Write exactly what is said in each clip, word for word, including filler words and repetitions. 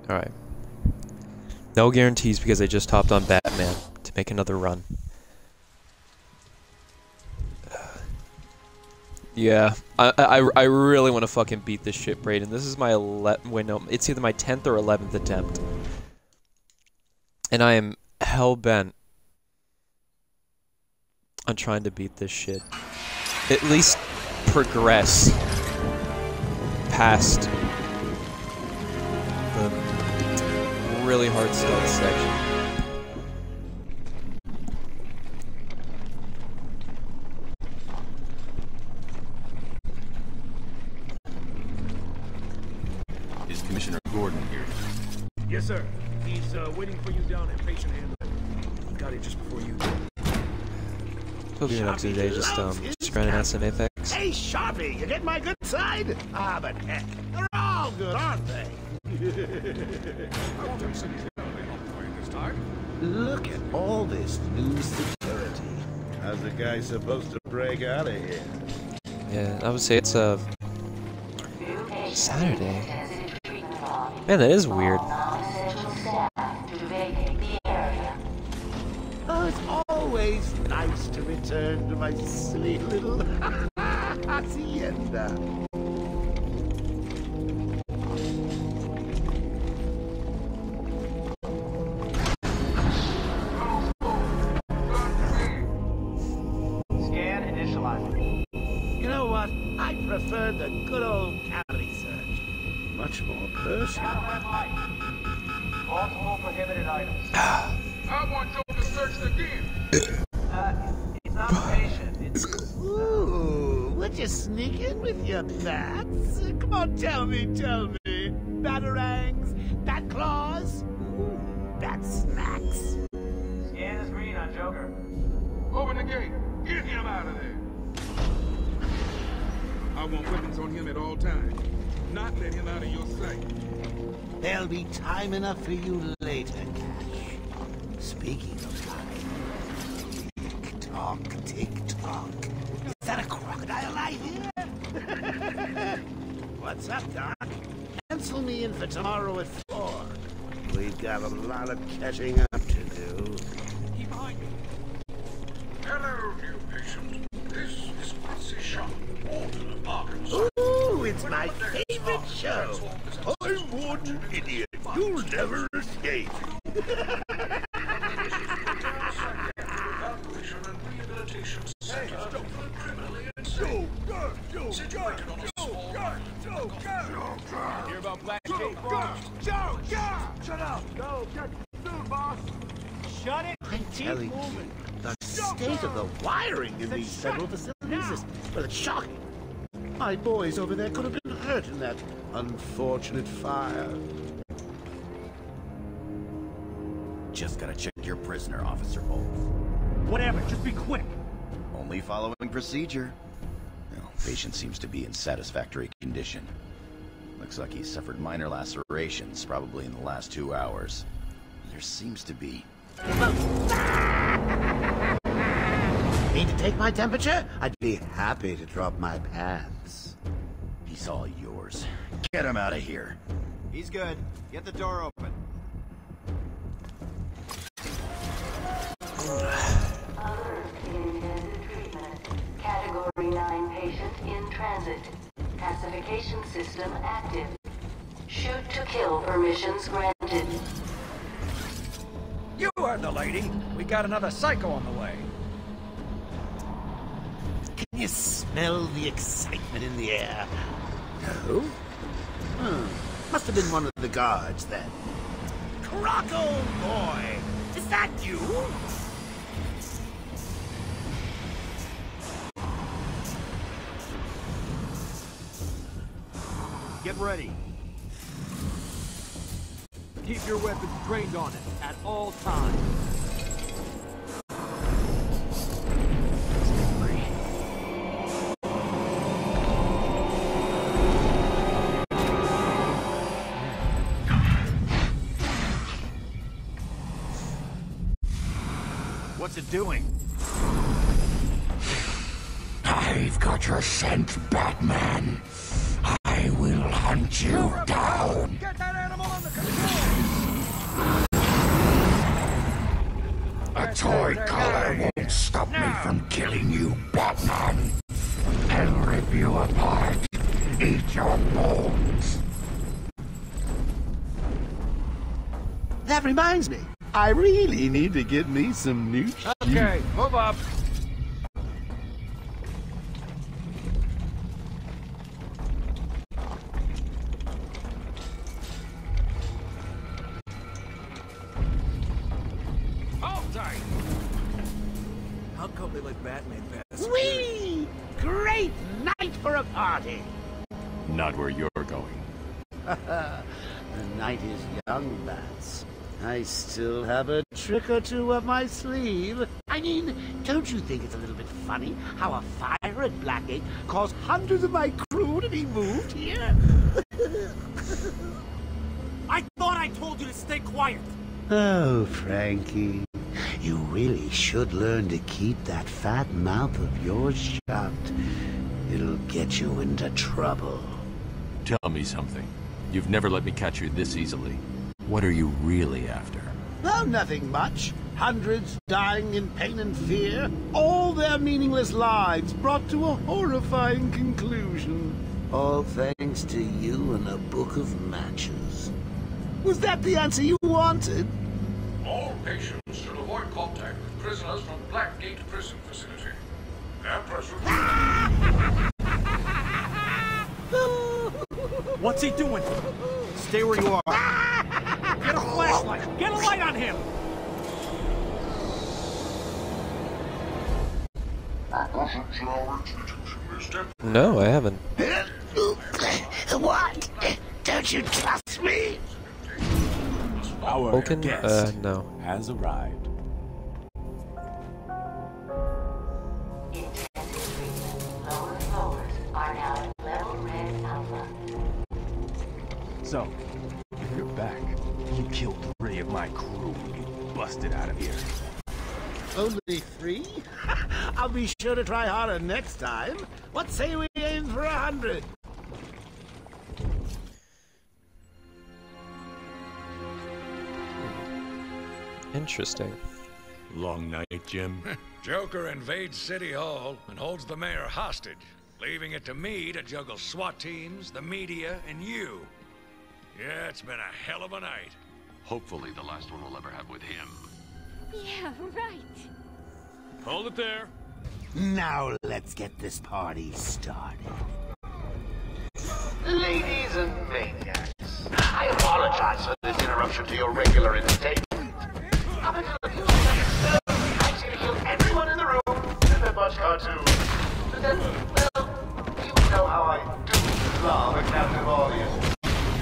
Alright. No guarantees because I just hopped on Batman to make another run. Yeah, I I, I really want to fucking beat this shit, Brayden. This is my ele- wait, no, it's either my tenth or eleventh attempt. And I am hell-bent on trying to beat this shit. At least progress past the really hard stealth section. Is Commissioner Gordon here? Yes, sir. He's uh, waiting for you down at patient handler. Got it just before you did. What have you been up to today? Just um, just grinding out some Apex. Hey, Sharpie, you get my good side? Ah, but heck, they're all good, aren't they? Look at all this new security. How's the guy supposed to break out of here? Yeah, I would say it's a Saturday. Man, that is weird. Oh, it's always nice to return to my silly little hacienda. Scan initializing. You know what? I prefer the good old cavity search. Much more personal. Multiple prohibited items. I want you to search again. Uh, it's not a patient. It's. Ooh, would you sneak in with your bats? Come on, tell me, tell me. Batarangs, bat claws, ooh, bat smacks. Scan is green on Joker. Open the gate. Get him out of there. I want weapons on him at all times. Not let him out of your sight. There'll be time enough for you later, Cash. Speaking of time, tick-tock, tick-tock. Is that a crocodile I hear? What's up, Doc? Pencil me in for tomorrow at four. We've got a lot of catching up to do. Keep behind me. Hello, new patient. This is Quincy Shaw, Warden of Arkansas. Ooh, it's my favorite show. I'm Warden Idiot. You'll never escape. Hear about Black Jake? Joe, shut up. Go, get soon, boss. Shut it. I'm telling you, the state of the wiring in these federal facilities is, well, it's shocking. My boys over there could have been hurt in that unfortunate fire. Just gotta check your prisoner, Officer Wolf. Whatever. Just be quick. Only following procedure. Well, patient seems to be in satisfactory condition. Looks like he suffered minor lacerations, probably in the last two hours. There seems to be... Need to take my temperature? I'd be happy to drop my pants. He's all yours. Get him out of here. He's good. Get the door open. Category nine patient in transit. Classification system active. Shoot to kill permissions granted. You heard the lady. We got another psycho on the way. Can you smell the excitement in the air? No? Hmm. Must have been one of the guards then. Croco boy! Is that you? Get ready. Keep your weapons trained on it at all times. What's it doing? I've got your scent, Batman. I will hunt you down. Get that animal on the A toy collar won't stop me from killing you, Batman. I'll rip you apart. Eat your bones. That reminds me, I really need to get me some new shoes. Okay, move up. Hold tight. How come they let Batman pass? Whee! Great night for a party! Not where you're going. The night is young, Bats. I still have a trick or two up my sleeve. I mean, don't you think it's a little bit funny how a fire at Blackgate caused hundreds of my crew to be moved here? I thought I told you to stay quiet. Oh, Frankie, you really should learn to keep that fat mouth of yours shut. It'll get you into trouble. Tell me something. You've never let me catch you this easily. What are you really after? Oh, nothing much. Hundreds dying in pain and fear. All their meaningless lives brought to a horrifying conclusion. All thanks to you and a book of matches. Was that the answer you wanted? All patients should avoid contact with prisoners from Blackgate Prison Facility. Empress What's he doing? Stay where you are. Get a flashlight. Get a light on him. No, I haven't. What? Don't you trust me? Our Vulcan? guest Uh, no. has arrived. Lower floors are now at level red alpha. So, if you're back, you killed three of my crew when you busted out of here. Only three? I'll be sure to try harder next time. What say we aim for a hundred? Interesting. Long night, Jim. Joker invades City Hall and holds the mayor hostage, leaving it to me to juggle SWAT teams, the media, and you. Yeah, it's been a hell of a night. Hopefully the last one we'll ever have with him. Yeah, right. Hold it there. Now let's get this party started. Ladies and maniacs, I apologize for this interruption to your regular entertainment. Up until a few seconds ago, I was going to kill everyone in the room and a bunch cartoons. But then, well, you know how I do love a captive audience.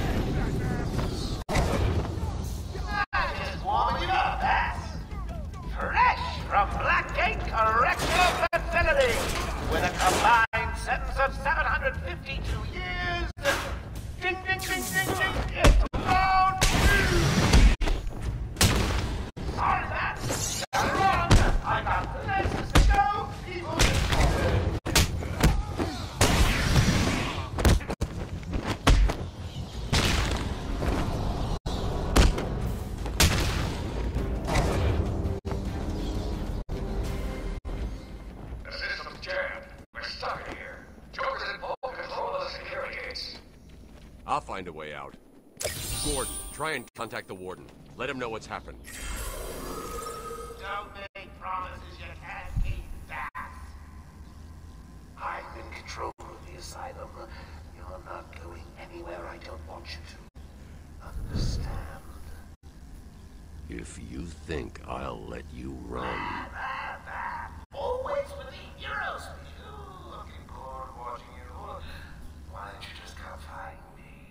Just warming it up, ass. Fresh from Blackgate Correctional Facility, with a combined sentence of seven hundred fifty-two years. Ding, ding, ding, ding, ding. It's round two. Sorry, that. Got it wrong. I got places to go. People The system's jammed. We're stuck in here. Joker's in full control of the security gates. I'll find a way out. Gordon, try and contact the warden. Let him know what's happened. don't make promises you can't keep, Bass. I'm in control of the asylum. You're not going anywhere I don't want you to. Understand? If you think I'll let you run... Always with the heroes. You looking bored watching you. Why don't you just come find me?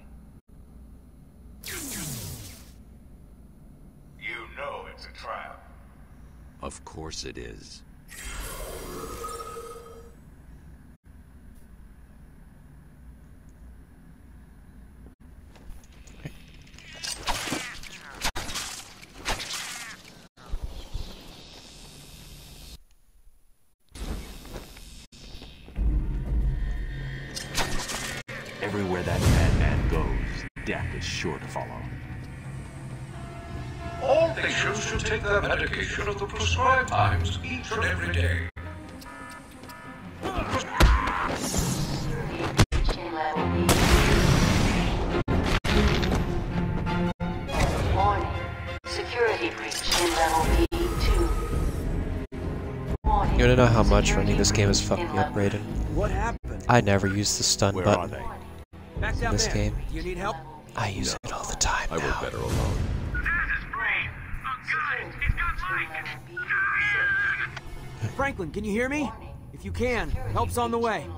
You know it's a trap. Of course it is. Everywhere that madman goes, death is sure to follow. They choose to take their medication at the prescribed times each and every day. Warning. Security breach in level B two. You wanna know how much running this game has fucked me up, Raiden? What happened? I never use the stun Where button are they? Back in down this there. game. Do you need help? I use it all the time I now. work better alone. Franklin, can you hear me? If you can, help's on the way.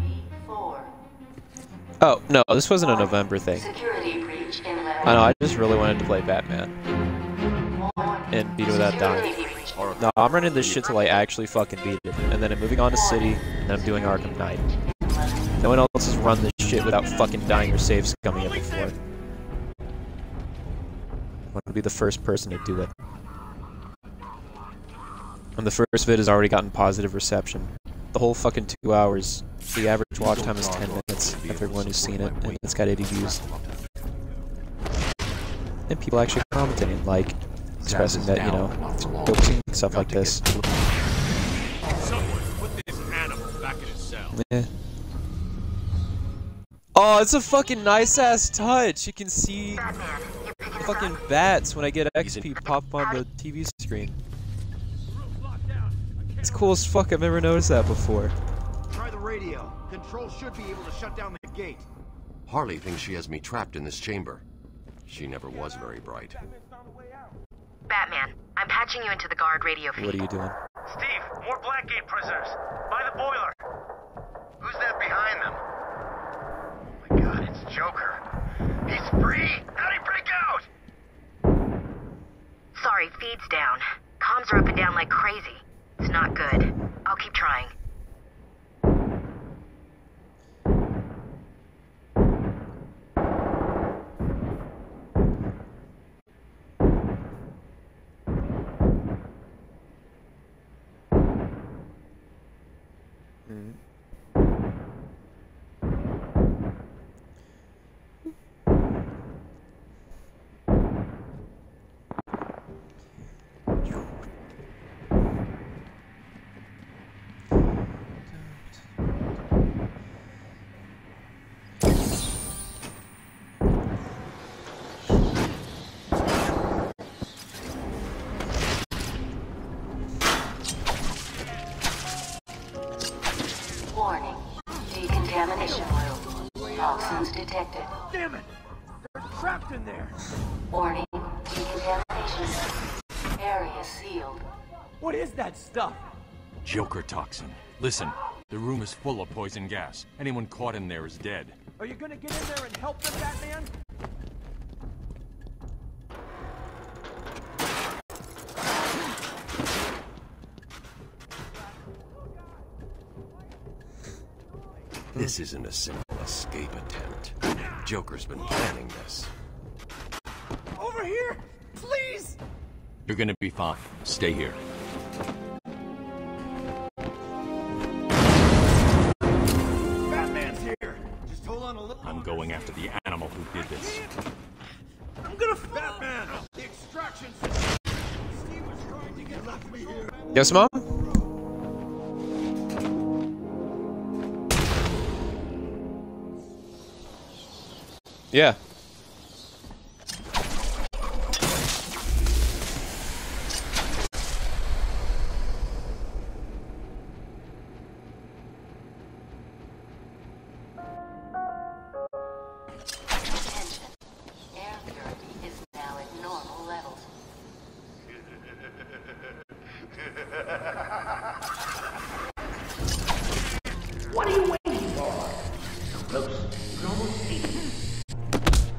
Oh, no, this wasn't a November thing. Security breach in level I know, I just really wanted to play Batman. And beat it without dying. No, I'm running this shit till I actually fucking beat it. And then I'm moving on to City, and then I'm doing Arkham Knight. No one else has run this shit without fucking dying or saves coming up before. I want to be the first person to do it. And the first vid has already gotten positive reception. The whole fucking two hours. The average watch time is ten minutes for everyone who's seen it, and it's got eighty views. And people actually commenting, like, expressing that, you know, dope seeing stuff like this. Someone put this animal back in his cell. Yeah. Oh, it's a fucking nice ass touch. You can see the fucking bats when I get X P pop on the T V screen. It's cool as fuck. I've never noticed that before. Try the radio. Control should be able to shut down the gate. Harley thinks she has me trapped in this chamber. She never was very bright. Batman, I'm patching you into the guard radio feed. What are you doing? Steve, more Blackgate prisoners. By the boiler. Who's that behind them? Oh my god, it's Joker. He's free! How'd he break out? Sorry, feed's down. Comms are up and down like crazy. It's not good. I'll keep trying. Warning. Decontamination room. Toxins detected. Damn it! They're trapped in there! Warning. Decontamination. Area sealed. What is that stuff? Joker toxin. Listen, the room is full of poison gas. Anyone caught in there is dead. Are you gonna get in there and help them, Batman? This isn't a simple escape attempt. Joker's been planning this. Over here! Please! You're gonna be fine. Stay here. Batman's here! Just hold on a little. I'm going after the animal who did this. I'm gonna Batman! The extraction system! Steve was trying to get left me here. Yes, Mom? Yeah. Attention. Air purity is now at normal levels. What are you waiting for? So close. You're almost eighty.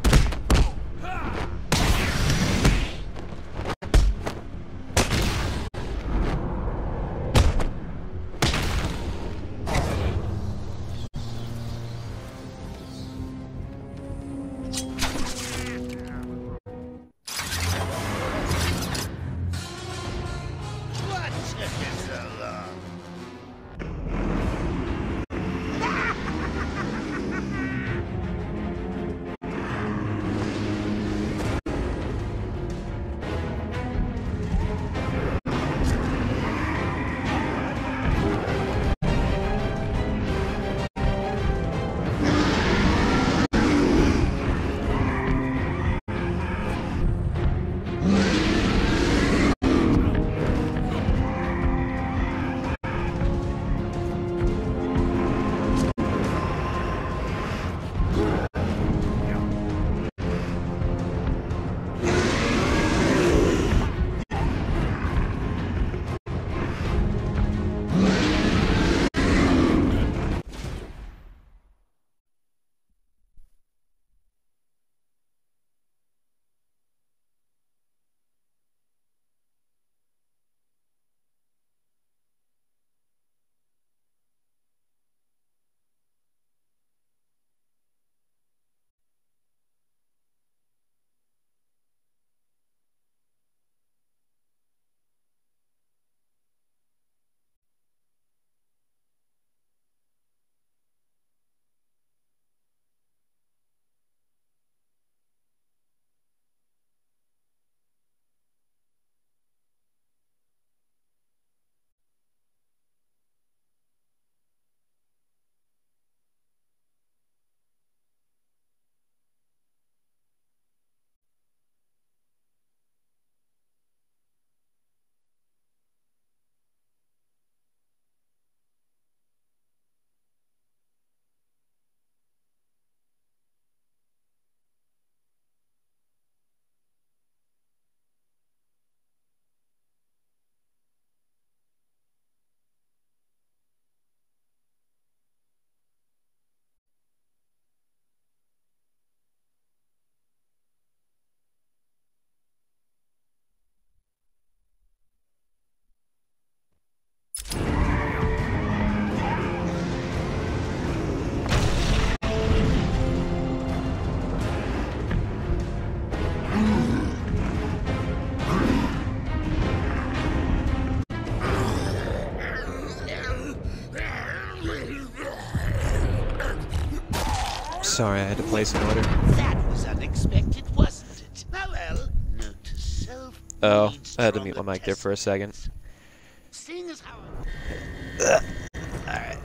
Sorry, I had to place an order. That was unexpected, wasn't it? Now, well, note to self. Oh, I had to mute my mic there for a second. Seeing as how. Alright.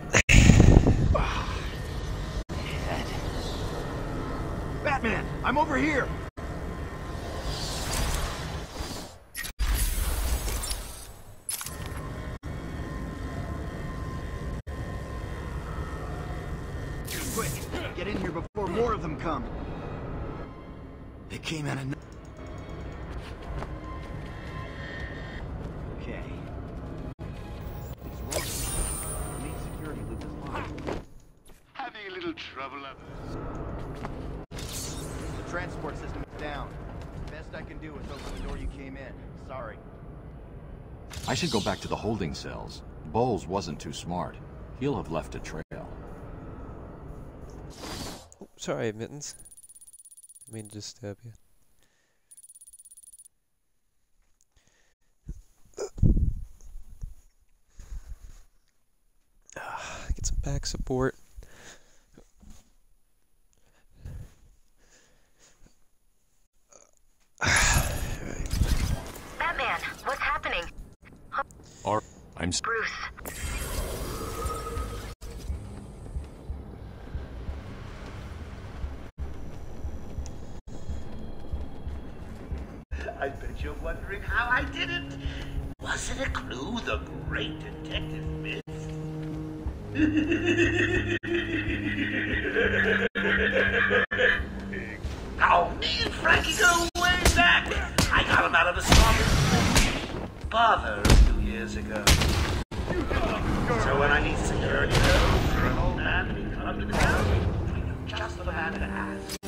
Batman, I'm over here. Quick, get in here before more of them come. They came out of. Okay. What's wrong? Main security loop is locked. Having a little trouble up. The transport system is down. Best I can do is open the door you came in. Sorry. I should go back to the holding cells. Bowles wasn't too smart. He'll have left a trail. Oh, sorry, Mittens. I mean to disturb you. Get some back support. Batman, what's happening? Or I'm Bruce. I bet you're wondering how I did it. Was it a clue the great detective missed? Oh, me and Frankie go way back. I got him out of the swamp father a few years ago. So when I need security for an old man to be cut under the ground, I know just the man to ask.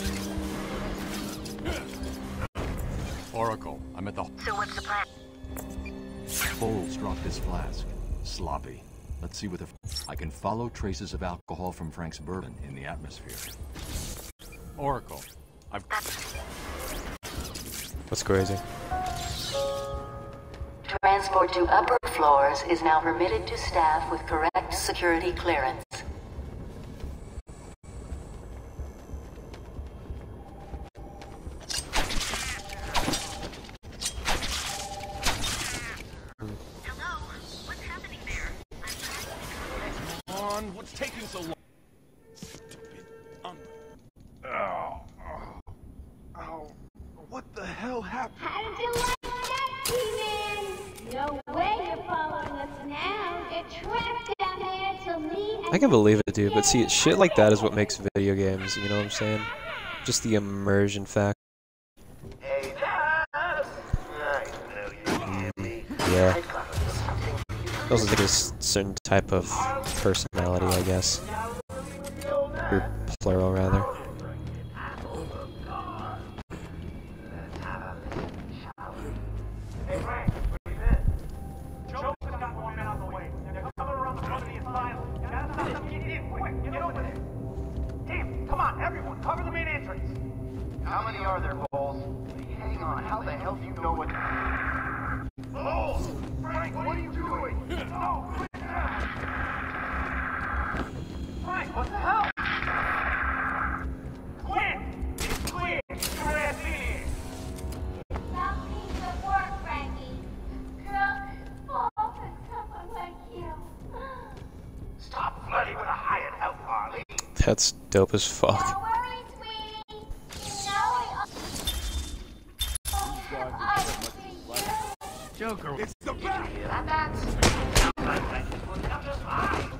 Oracle, I'm at the... So what's the plan? Bowles dropped his flask. Sloppy. Let's see what the... I can follow traces of alcohol from Frank's bourbon in the atmosphere. Oracle, I've... What's crazy? Transport to upper floors is now permitted to staff with correct security clearance. What's taking so long? Stupid un... Oh, oh, oh, what the hell happened? How did you like that, T-Man? No way you're following us now. Get trapped down there till me and... I can believe it, dude, but see, shit like that is what makes video games, you know what I'm saying? Just the immersion factor. Hey, I know you hear me. Yeah. Those are just a certain type of personality, I guess. Or plural, rather. Hey, Frank, what is it? Joe just got more men on the way. They're coming around the front of the asylum. You gotta stop them. Get in, quick, get over there. Damn, come on, everyone, cover the main entrance. How many are there, Bowles? Hang on, how the hell do you know what... Bowles! Frank, what are you doing? No, quick! Frank, what the hell? Quick! It's clear! Get your ass in here! That piece of work, Frankie. Girl, fall for someone like you. Stop flirting with a hired help, Harley. That's dope as fuck. Don't worry, sweetie. You know I... Joker, it's the Did you hear that, Bats? My practice will come just fine.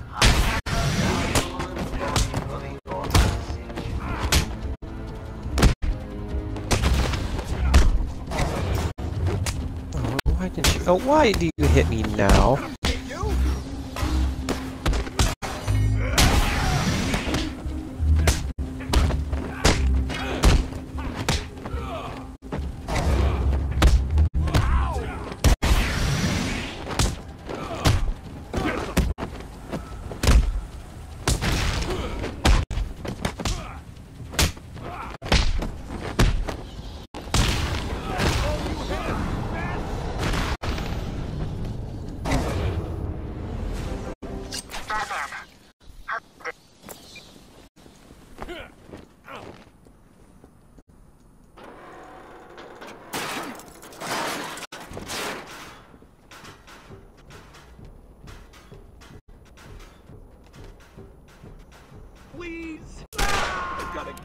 Oh, why didn't you? Oh, why do you hit me now?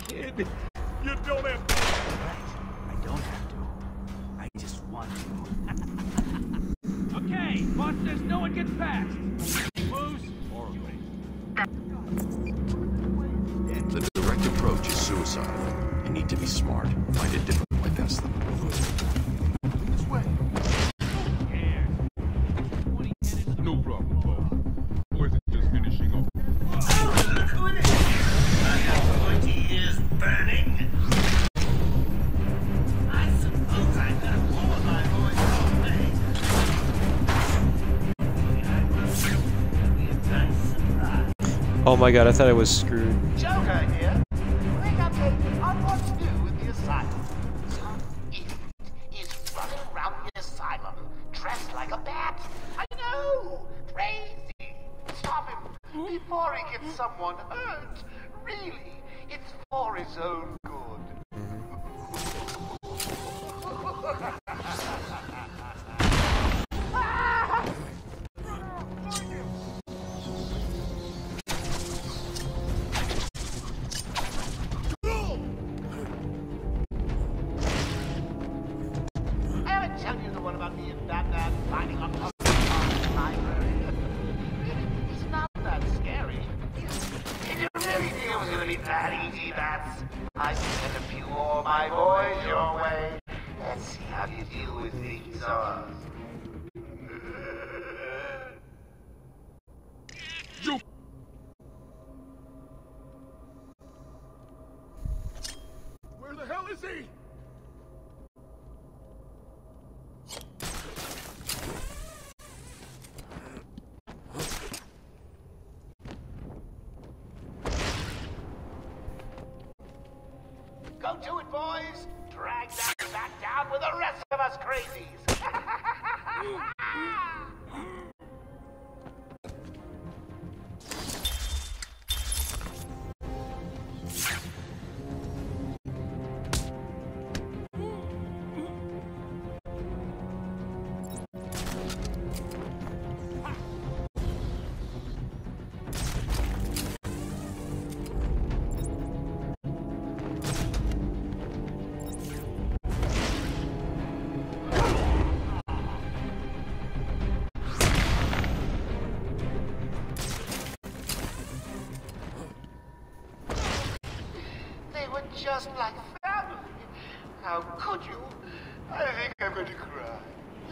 kid. You don't have to. I don't have to. I just want to. Okay, boss says no one gets past. Moose or wait. The direct approach is suicide. You need to be smart. Find a different way past them. This way. No problem, Bo. Or is it just finishing off? I have twenty years burning. I suppose I got all of my boys away. Oh my god, I thought I was screwed. Joker here. Bring updates on what to do with the asylum. Some idiot is running around the asylum dressed like a bat. I know! Crazy! Stop him before he gets someone hurt. Really, it's for his own good. I haven't told you the one about me and Batman finding on top of the library. It's not that scary. Did you really think it was going to be that easy, Bats? I sent a few more of my boys your way. Let's see how you deal with these others. Joke. Where the hell is he? Go to it, boys! Drag that back down with the rest of us crazies! Just like family. How could you? I think I'm going to cry.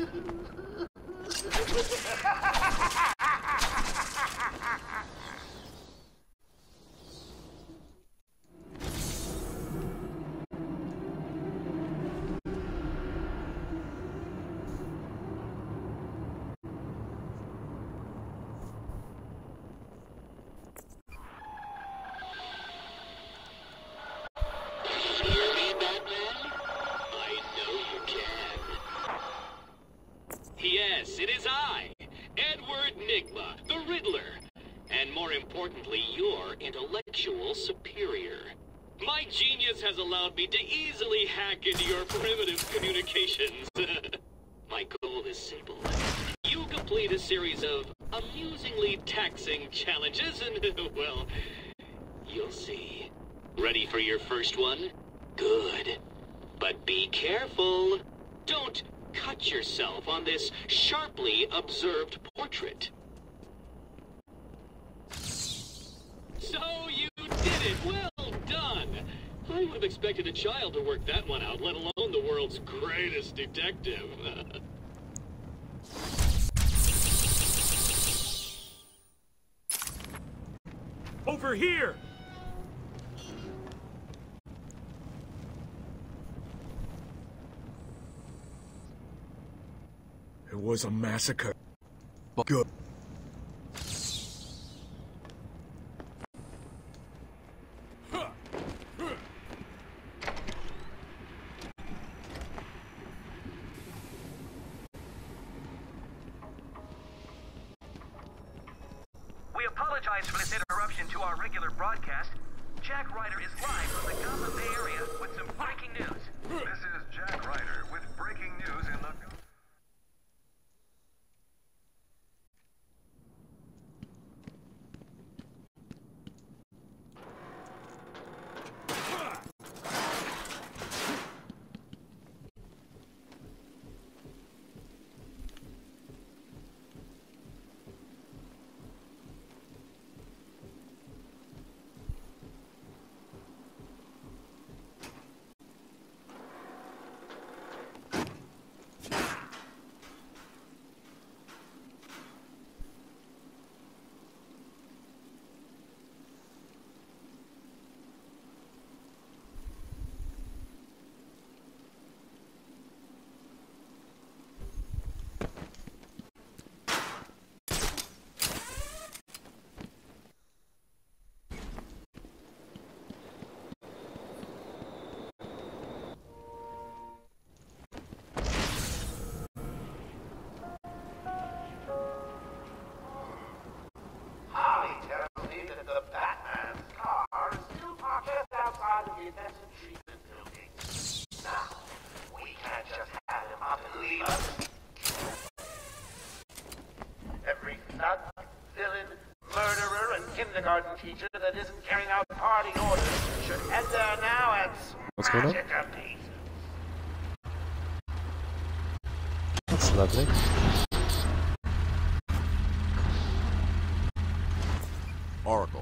Yes, it is I, Edward Nygma, the Riddler, and more importantly, your intellectual superior. My genius has allowed me to easily hack into your primitive communications. My goal is simple. You complete a series of amusingly taxing challenges and, well, you'll see. Ready for your first one? Good. But be careful. Don't cut yourself on this sharply observed portrait. So you did it! Well done! I would have expected a child to work that one out, let alone the world's greatest detective. Over here! It was a massacre. Good. We apologize for this interruption to our regular broadcast. Jack Ryder is live from the Gotham Bay Area with some breaking news. This is Jack Ryder with breaking news in the... the intensive treatment building. Now, we can't just have him up and leave us. Every thug, villain, murderer, and kindergarten teacher that isn't carrying out party orders should head there now and What's going on? smash it to pieces. That's lovely. Oracle.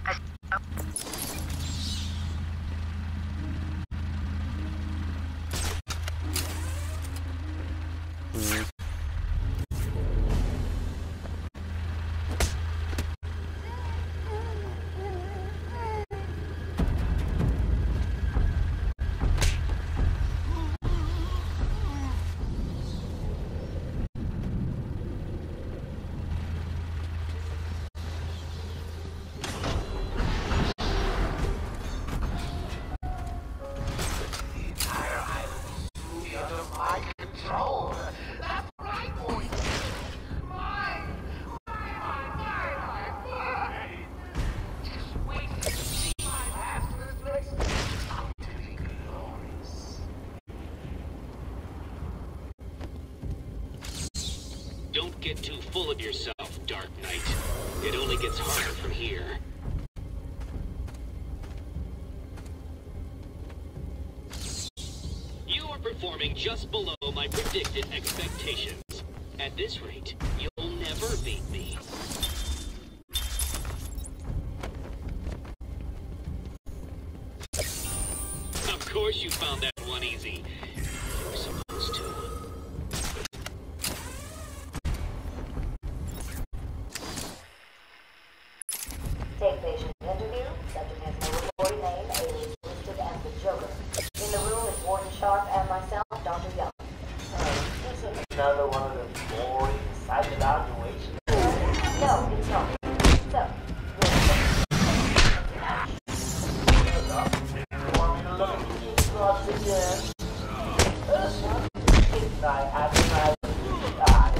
Mm. Don't get too full of yourself, Dark Knight. It only gets harder from here. You are performing just below my predicted expectations. At this rate, you'll never beat me. Of course you found that one easy. You were supposed to. Take patient interview. Subject has no reported name. Alias listed as the Joker. In the room is Warden Sharp and myself, Doctor Young. Uh, this is another one of the boring side evaluations. No, it's not. So, you want me to look at these plots again? This one, it's I advertise die.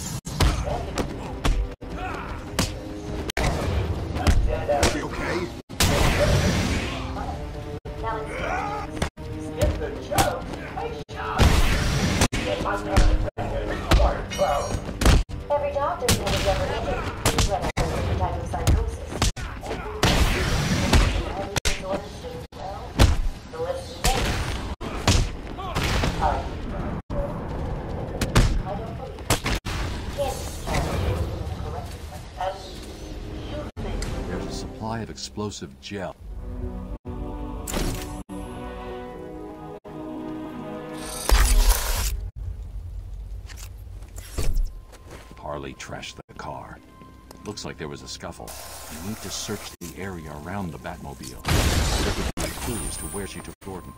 You okay? now it's Skip the joke. Hey, shot. Get my gun. Well, every doctor who has ever entered is run a certain type of psychosis. Every disorder seems, well, the list is made. I I don't believe it. Can't discharge it correctly. and you think There's a supply of explosive gel. Harley trashed the car. Looks like there was a scuffle. You need to search the area around the Batmobile. There could be clues to where she took Gordon.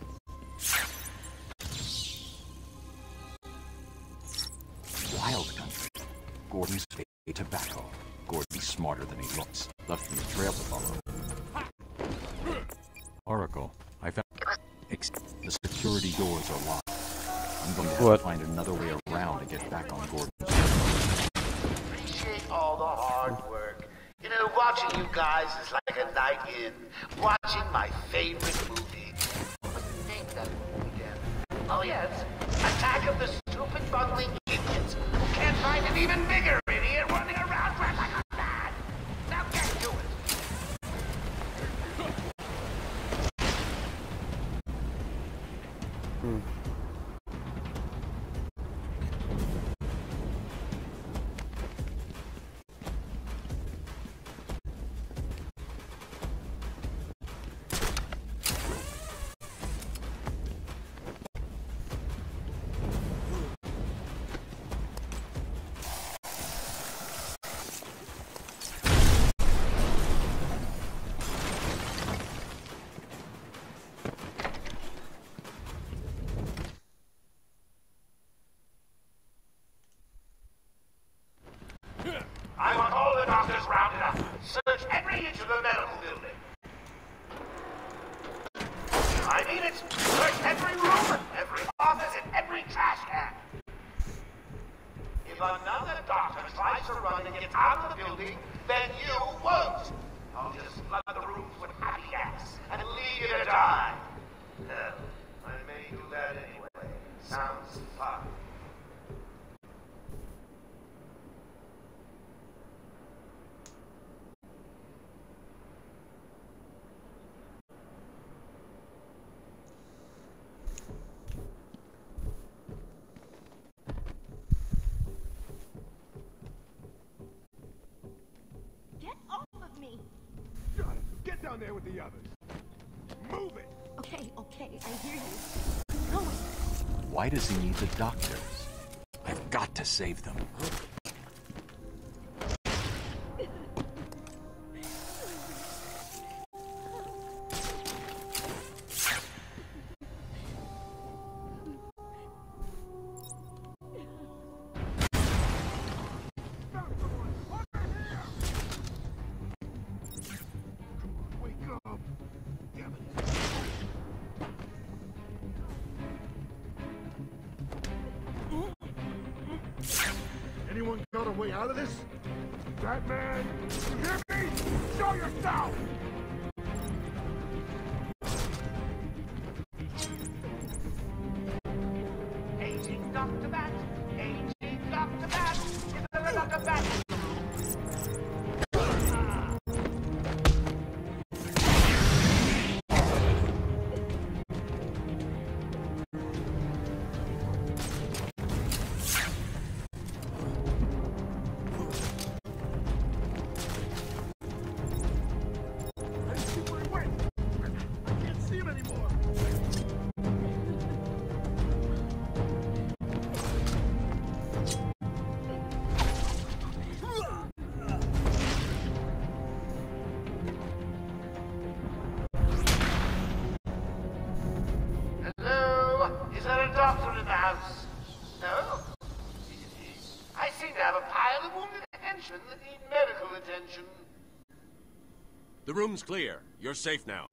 Wild country. Gordon's fake tobacco. Gordon's smarter than he looks. Left him a trail to follow. Oracle, I found... Ex the security doors are locked. I'm going to have What? to find another way around to get back on Gordon's. appreciate all the hard work. You know, watching you guys is like a night in. Watching my favorite movie. What's the name of that movie again? Oh yes, Attack of the Stupid Bungling Idiots who can't find an even bigger idiot running around dressed like a man. Now get to it. Hmm. I want all the doctors rounded up. Search every inch of the medical building. I mean it. Search every room, every office, and every trash can. If another doctor tries to run and get out of the building, then you won't. I'll just flood the rooms with happy gas and leave you to die. down there with the others. Move it! Okay, okay, I hear you. I'm going. Why does he need the doctors? I've got to save them. Anyone got a way out of this? Batman, you hear me? Show yourself! Aging Doctor Bat! Aging Doctor Bat! Is there a Doctor Bat? Is there a doctor in the house? No? I seem to have a pile of wounded henchmen that need medical attention. The room's clear. You're safe now.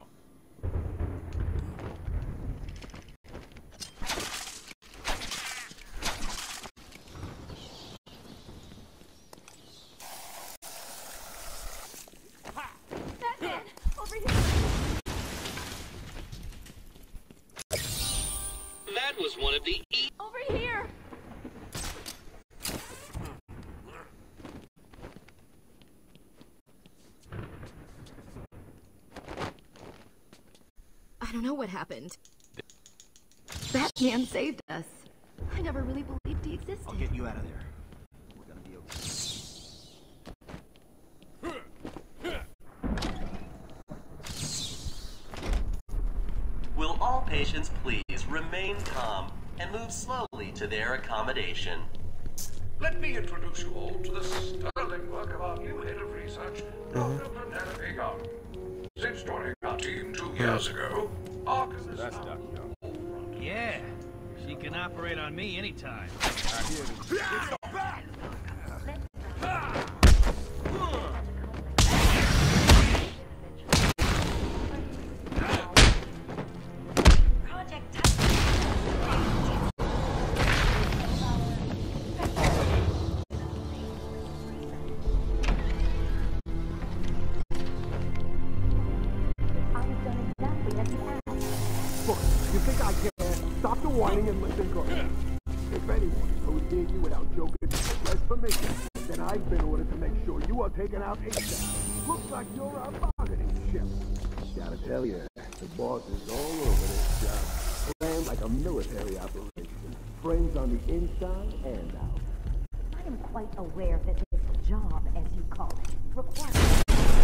Batman! Over here! That was one of the e- Over here! I don't know what happened. Batman saved us. I never really believed he existed. I'll get you out of there. We're gonna be okay. Will all patients please remain calm and move slowly to their accommodation? Let me introduce you all to the sterling work of our new head of research, Doctor Penelope Young. Since joining our team two years ago, Arkham is That's now... Doctor Young. Yeah, she can operate on me anytime. I hear this. It's the back! You think I care? Stop the whining and listen good. If anyone goes near you without Joker's express permission, then I've been ordered to make sure you are taken out ASAP. Looks like you're a bargaining chip. Gotta tell you, the boss is all over this job. Planned like a military operation. Friends on the inside and out. I am quite aware that this job, as you call it, requires...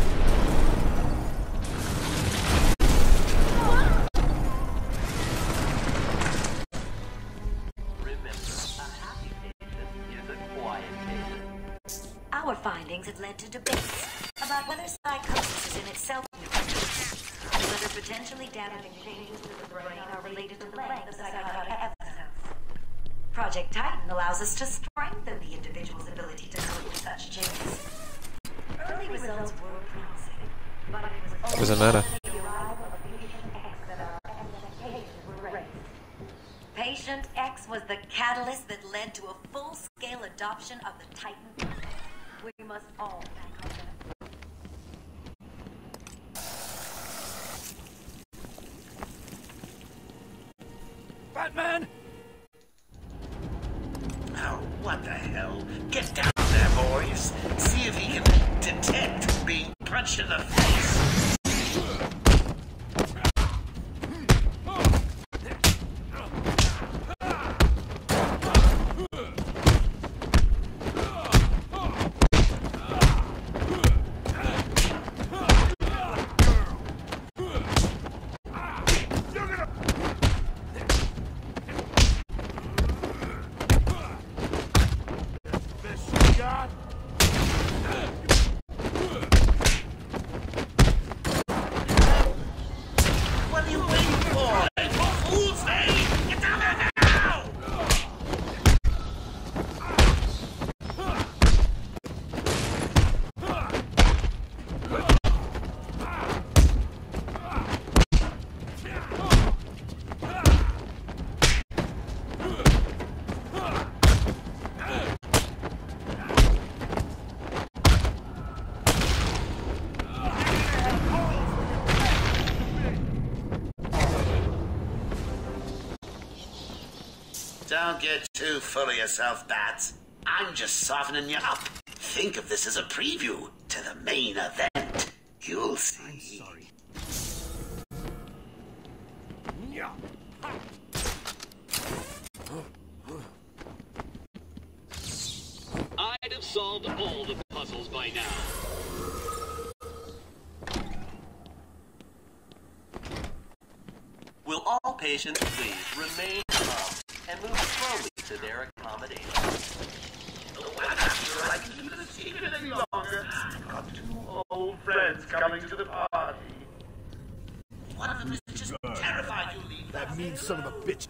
Our findings have led to debates about whether psychosis is in itself and whether potentially damaging changes to the brain are related to the length of psychotic episodes. Project Titan allows us to strengthen the individual's ability to cope with such changes. Early results were promising, but it was only Doesn't matter. the arrival of Patient X that our expectations were raised. Patient X was the catalyst that led to a full-scale adoption of the Titan. We must all thank our Batman! Oh, what the hell? Get down there, boys. See if he can detect being punched in the face. Don't get too full of yourself, Bats. I'm just softening you up. Think of this as a preview to the main event. You'll see. I'm sorry. Yeah. I'd have solved all the puzzles by now. Will all patients please remain calm and move slowly to their accommodation? I can keep it a secret any longer. I've got two old friends coming to the party. One of them is just terrified you'll leave. That means son of a bitch.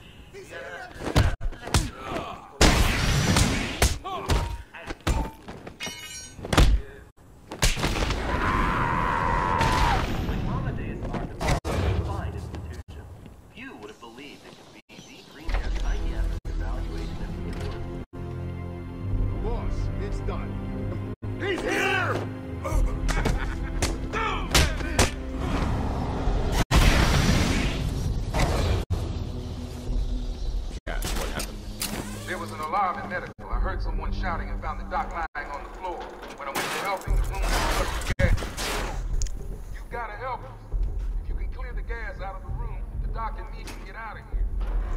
Someone shouting and found the doc lying on the floor. When I went to help him, the room was gas. You gotta help us. If you can clear the gas out of the room, the doc and me can get out of here.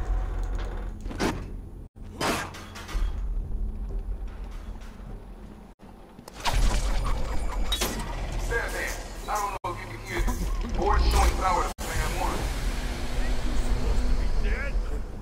There, there. I don't know if you can hear this. Board's showing power to fan one. Dead?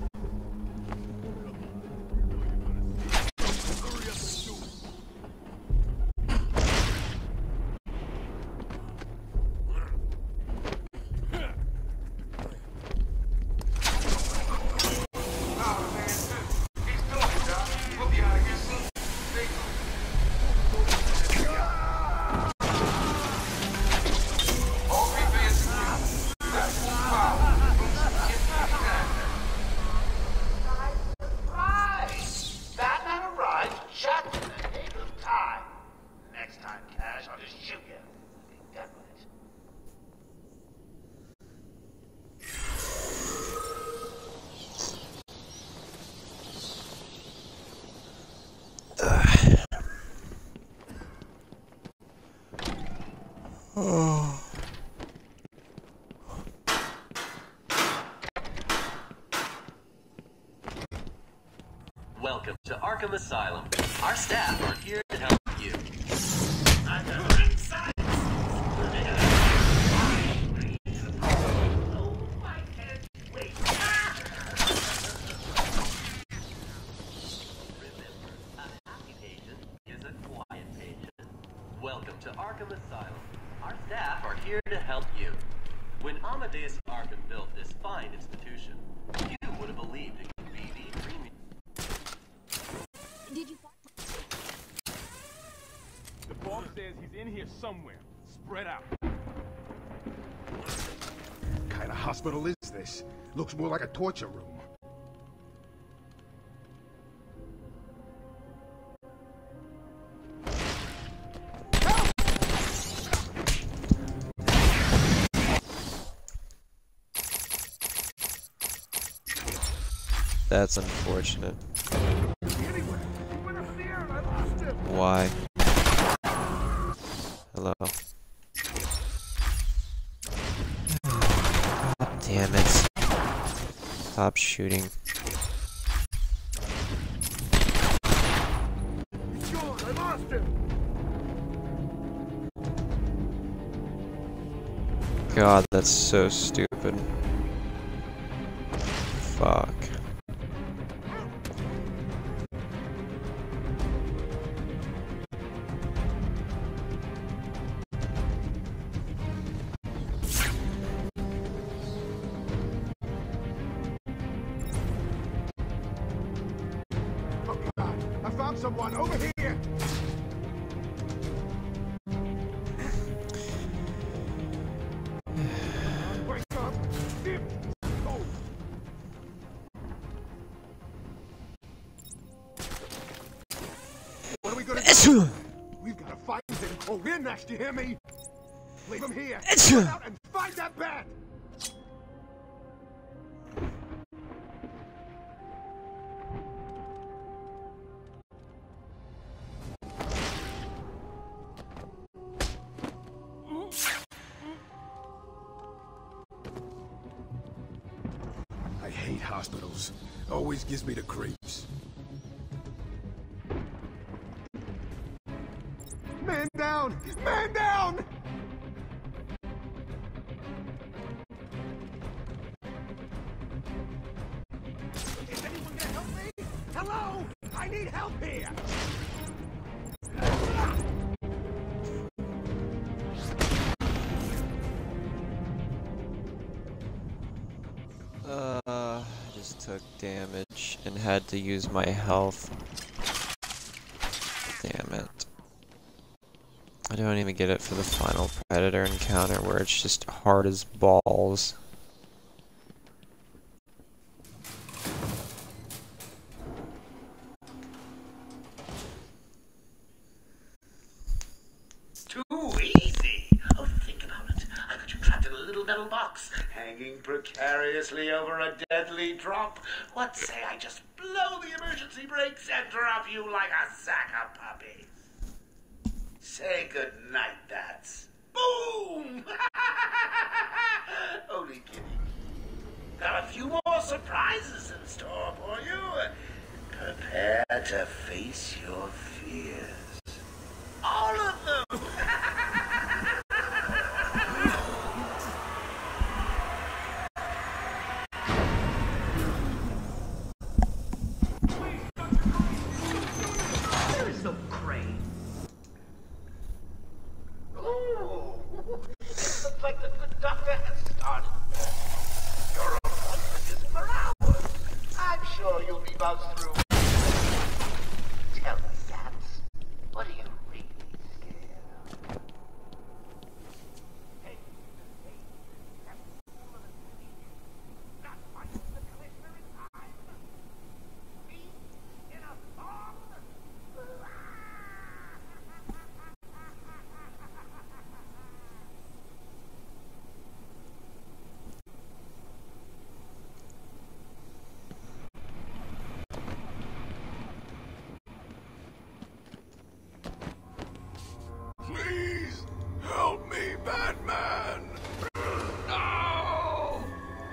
Welcome to Arkham Asylum. Our staff are here to help you. Welcome to Arkham Asylum. Our staff are here to help you. When Amadeus Arkham built this fine institution, you would have believed it could be the premium. Did you The boss says he's in here somewhere. Spread out. What kind of hospital is this? Looks more like a torture room. That's unfortunate. Why? Hello. God damn it. Stop shooting. He's gone. I lost him. God, that's so stupid. Fuck. Someone over here! Wake up! Dip! Go! What are we gonna do? We've got to find him. Oh, we're next, you hear me? Leave him here. Run out and find that bat! I hate hospitals. Always gives me the creeps. Man down! Man down! Is anyone gonna help me? Hello? I need help here! Uh, I just took damage and had to use my health. Damn it. I don't even get it for the final Predator encounter where it's just hard as balls. Too easy. Oh, think about it. I got you trapped in a little metal box, hanging precariously over a deadly drop. What say I just blow the emergency brakes and drop you like a sack of puppies? Say good night, that's. Boom! Only kidding. Got a few more surprises in store for you. Prepare to face your fears. All of them! There is no crane. Ooh, it looks like the good doctor has started. Your appointment is for hours. I'm sure you'll be buzzed through. Tell me, Gats, what are you really scared of? Hey, hey, that's full of it. Not fight the commissioner in time. Me in a song. Please help me, Batman! No!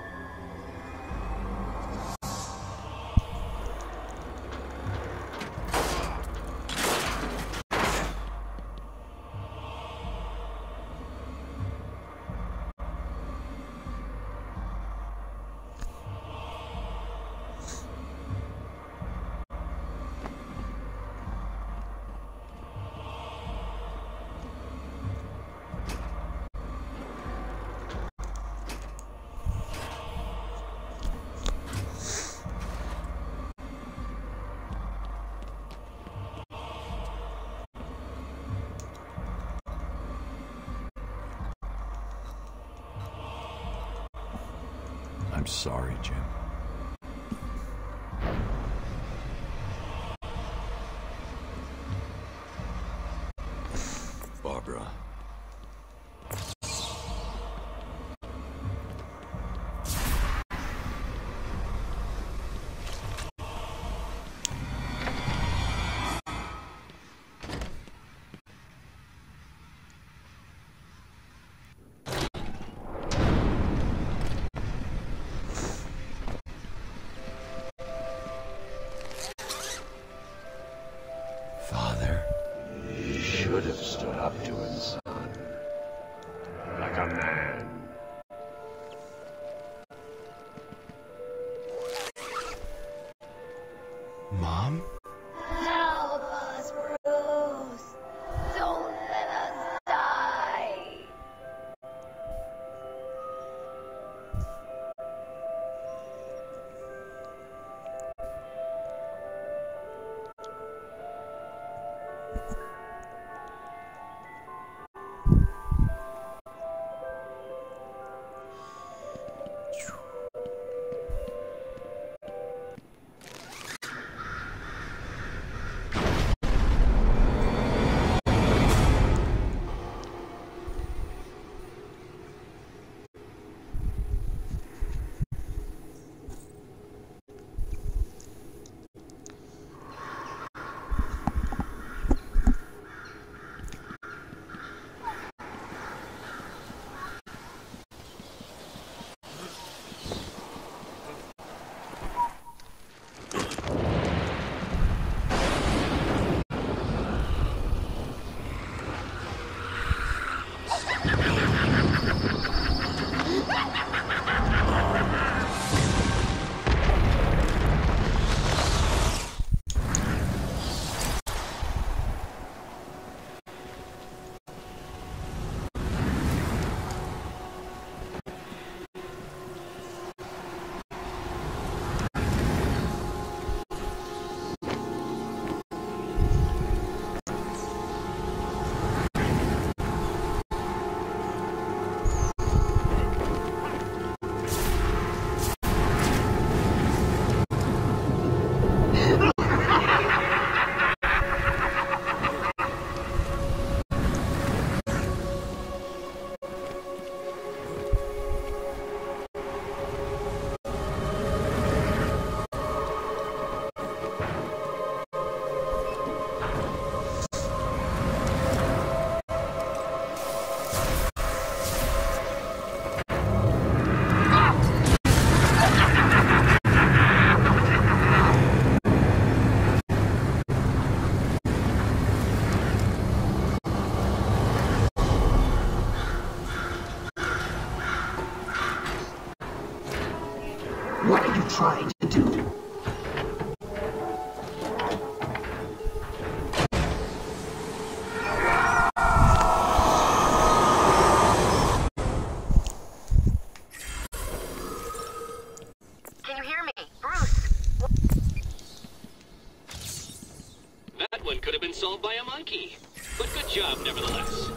I'm sorry, Jim. Barbara. Father, you should have stood up to him, son. Like a man. Mom? Help us, Bruce. Don't let us die. What are you trying to do? Can you hear me? Bruce! That one could have been solved by a monkey. But good job, nevertheless.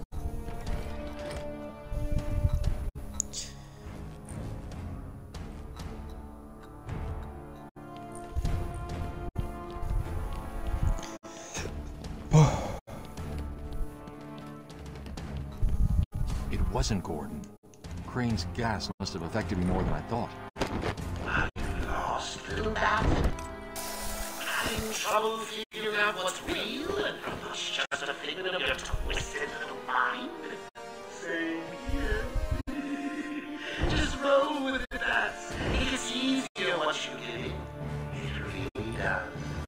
It wasn't Gordon. Crane's gas must have affected me more than I thought. Are you lost, little bat? Having trouble figuring out what's real and what's just a figment of your twisted little mind? Same here. Just roll with it, bats. It gets easier once you get in. It really does.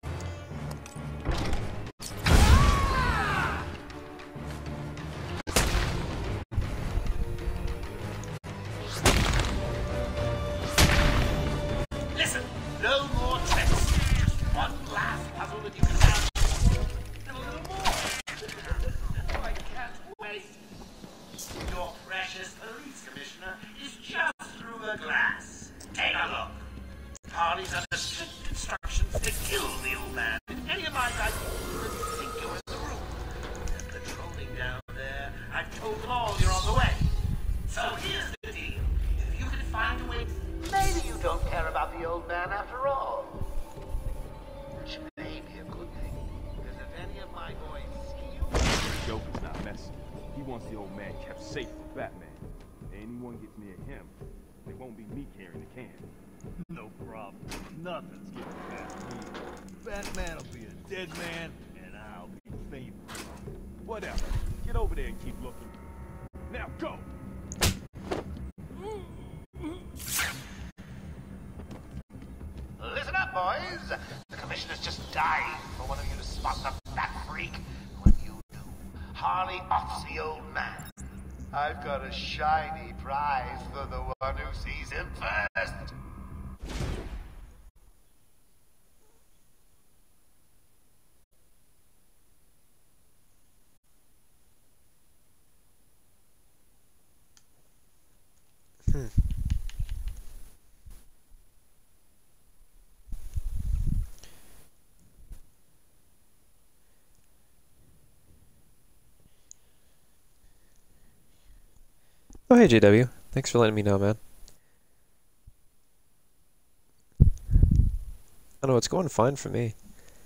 Listen, no more tricks. Just one last puzzle that you can have. And a little more. I can't wait. Your precious police commissioner is just through the glass. Take a look. Harley's under strict instructions to kill the old man. If any of my guys would think you in the room. They're patrolling down there. I've told them all you're on the way. So here's the deal. If you can find a way, maybe you don't care about the old man after all. Which may be a good thing. Because if any of my boys see you... Joker's not messing. He wants the old man kept safe from Batman. If anyone gets near him, it won't be me carrying the can. No problem. Nothing's getting past me. Batman will be a dead man, and I'll be famous. Whatever. Get over there and keep looking. Now go! Listen up, boys. The commissioner's just dying for one of you to spot the Bat Freak. When you do, Harley offs the old man. I've got a shiny prize for the one who sees him first. Hmm. Oh, hey, J W. Thanks for letting me know, man. I don't know, it's going fine for me.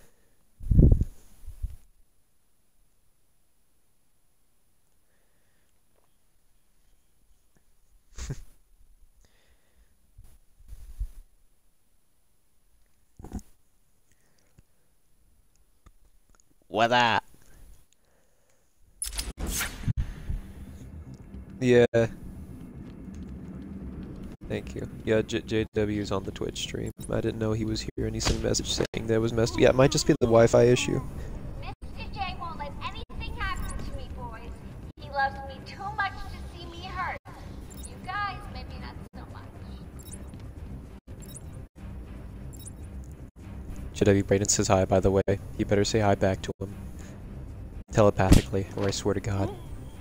What that? Yeah. Thank you. Yeah, J JW's on the Twitch stream. I didn't know he was here, and he sent a message saying that was messed. Yeah, it might just be the Wi-Fi issue. Mister J won't let anything happen to me, boys. He loves me too much to see me hurt. You guys, maybe not so much. J W Brayden says hi, by the way. You better say hi back to him. Telepathically, or I swear to God.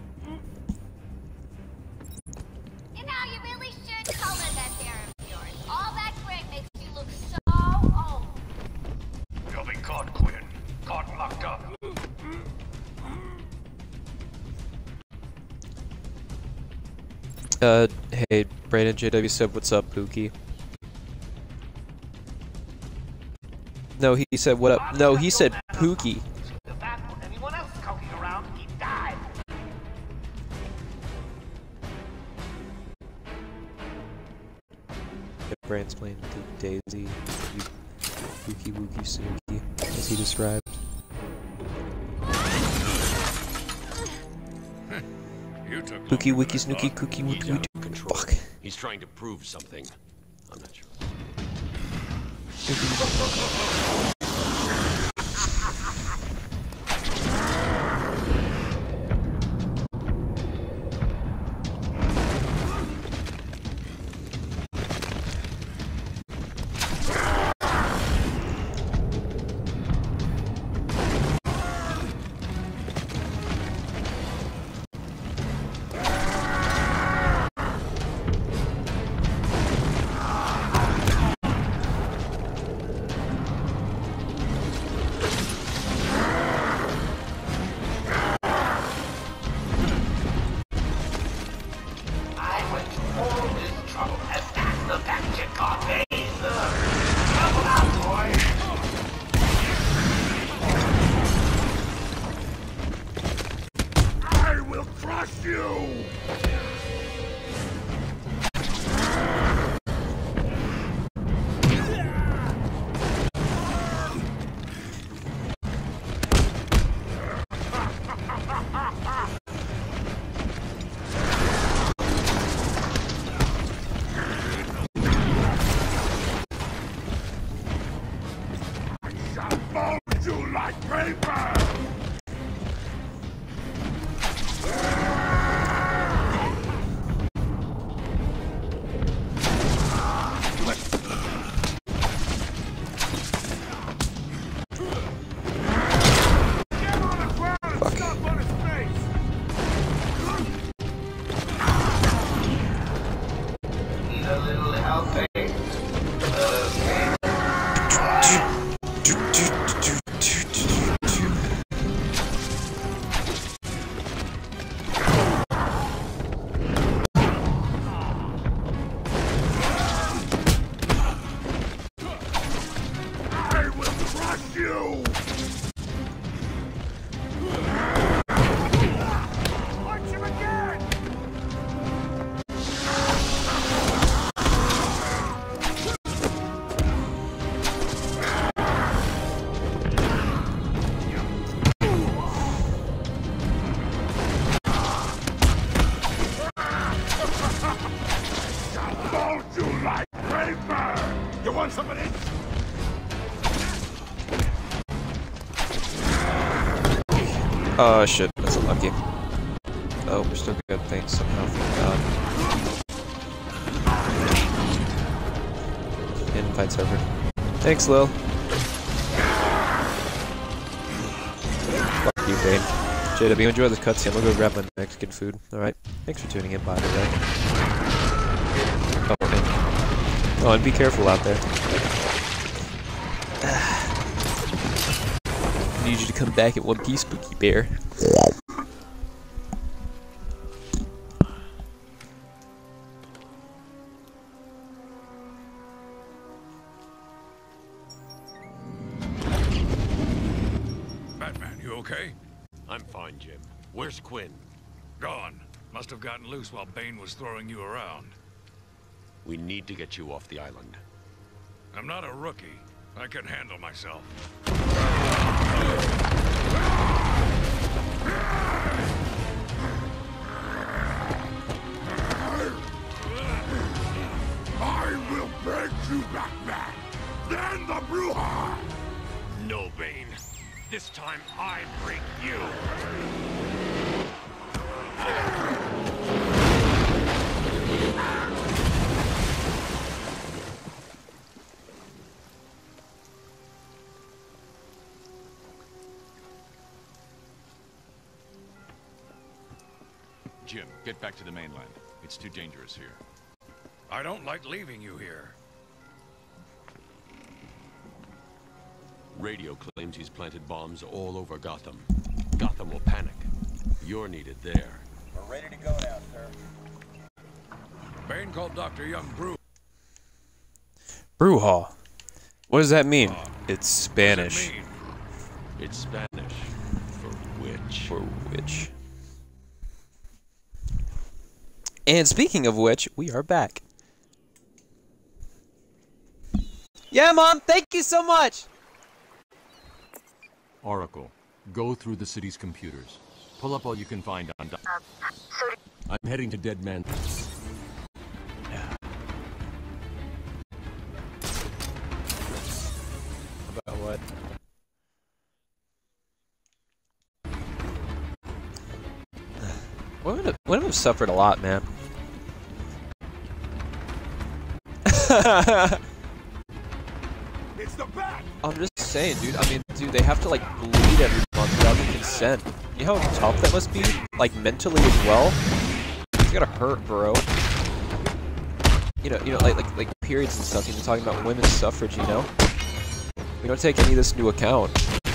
You know, you really should color that hair of yours. All that gray makes you look so old. You'll be caught, Quinn. Caught and locked up. Uh, hey, Brayden, J W said, what's up, Pookie? No, he said, what up? No, he said, Pookie. Anyone else skulking around, he died. Brand's playing with Daisy, Pookie Wookie Snooky, as he described. You took Pookie Wookie Snooky Cookie Wookie Wookie. Fuck. He's trying to prove something. I'm not sure. want some of this? Oh shit, that's unlucky. Oh, we're still good, thanks somehow, thank God. And fight's over. Thanks, Lil. Fuck you, Bane. J W, enjoy this cutscene. We'll go grab my Mexican food. Alright. Thanks for tuning in, by the way. Oh, and, oh, and be careful out there. I need you to come back in one piece, Spooky Bear. Batman, you okay? I'm fine, Jim. Where's Quinn? Gone. Must have gotten loose while Bane was throwing you around. We need to get you off the island. I'm not a rookie. I can handle myself. I will break you, Batman! Then the Bruja! No, Bane. This time I break you! Jim, get back to the mainland. It's too dangerous here. I don't like leaving you here. Radio claims he's planted bombs all over Gotham. Gotham will panic. You're needed there. We're ready to go now, sir. Bane called Doctor Young Brew. Bruja. What does that mean? Uh, it's Spanish. What does it mean? It's Spanish for witch. For witch. And speaking of which, we are back. Yeah, Mom, thank you so much! Oracle, go through the city's computers. Pull up all you can find on... Uh, so I'm heading to Dead Man. About what? Women have, women have suffered a lot, man. It's the bat! I'm just saying, dude. I mean, dude, they have to like bleed every month without the consent. You know how tough that must be? Like mentally as well. It's gotta hurt, bro. You know, you know, like like like periods and stuff. You're talking about women's suffrage, you know. We don't take any of this into account.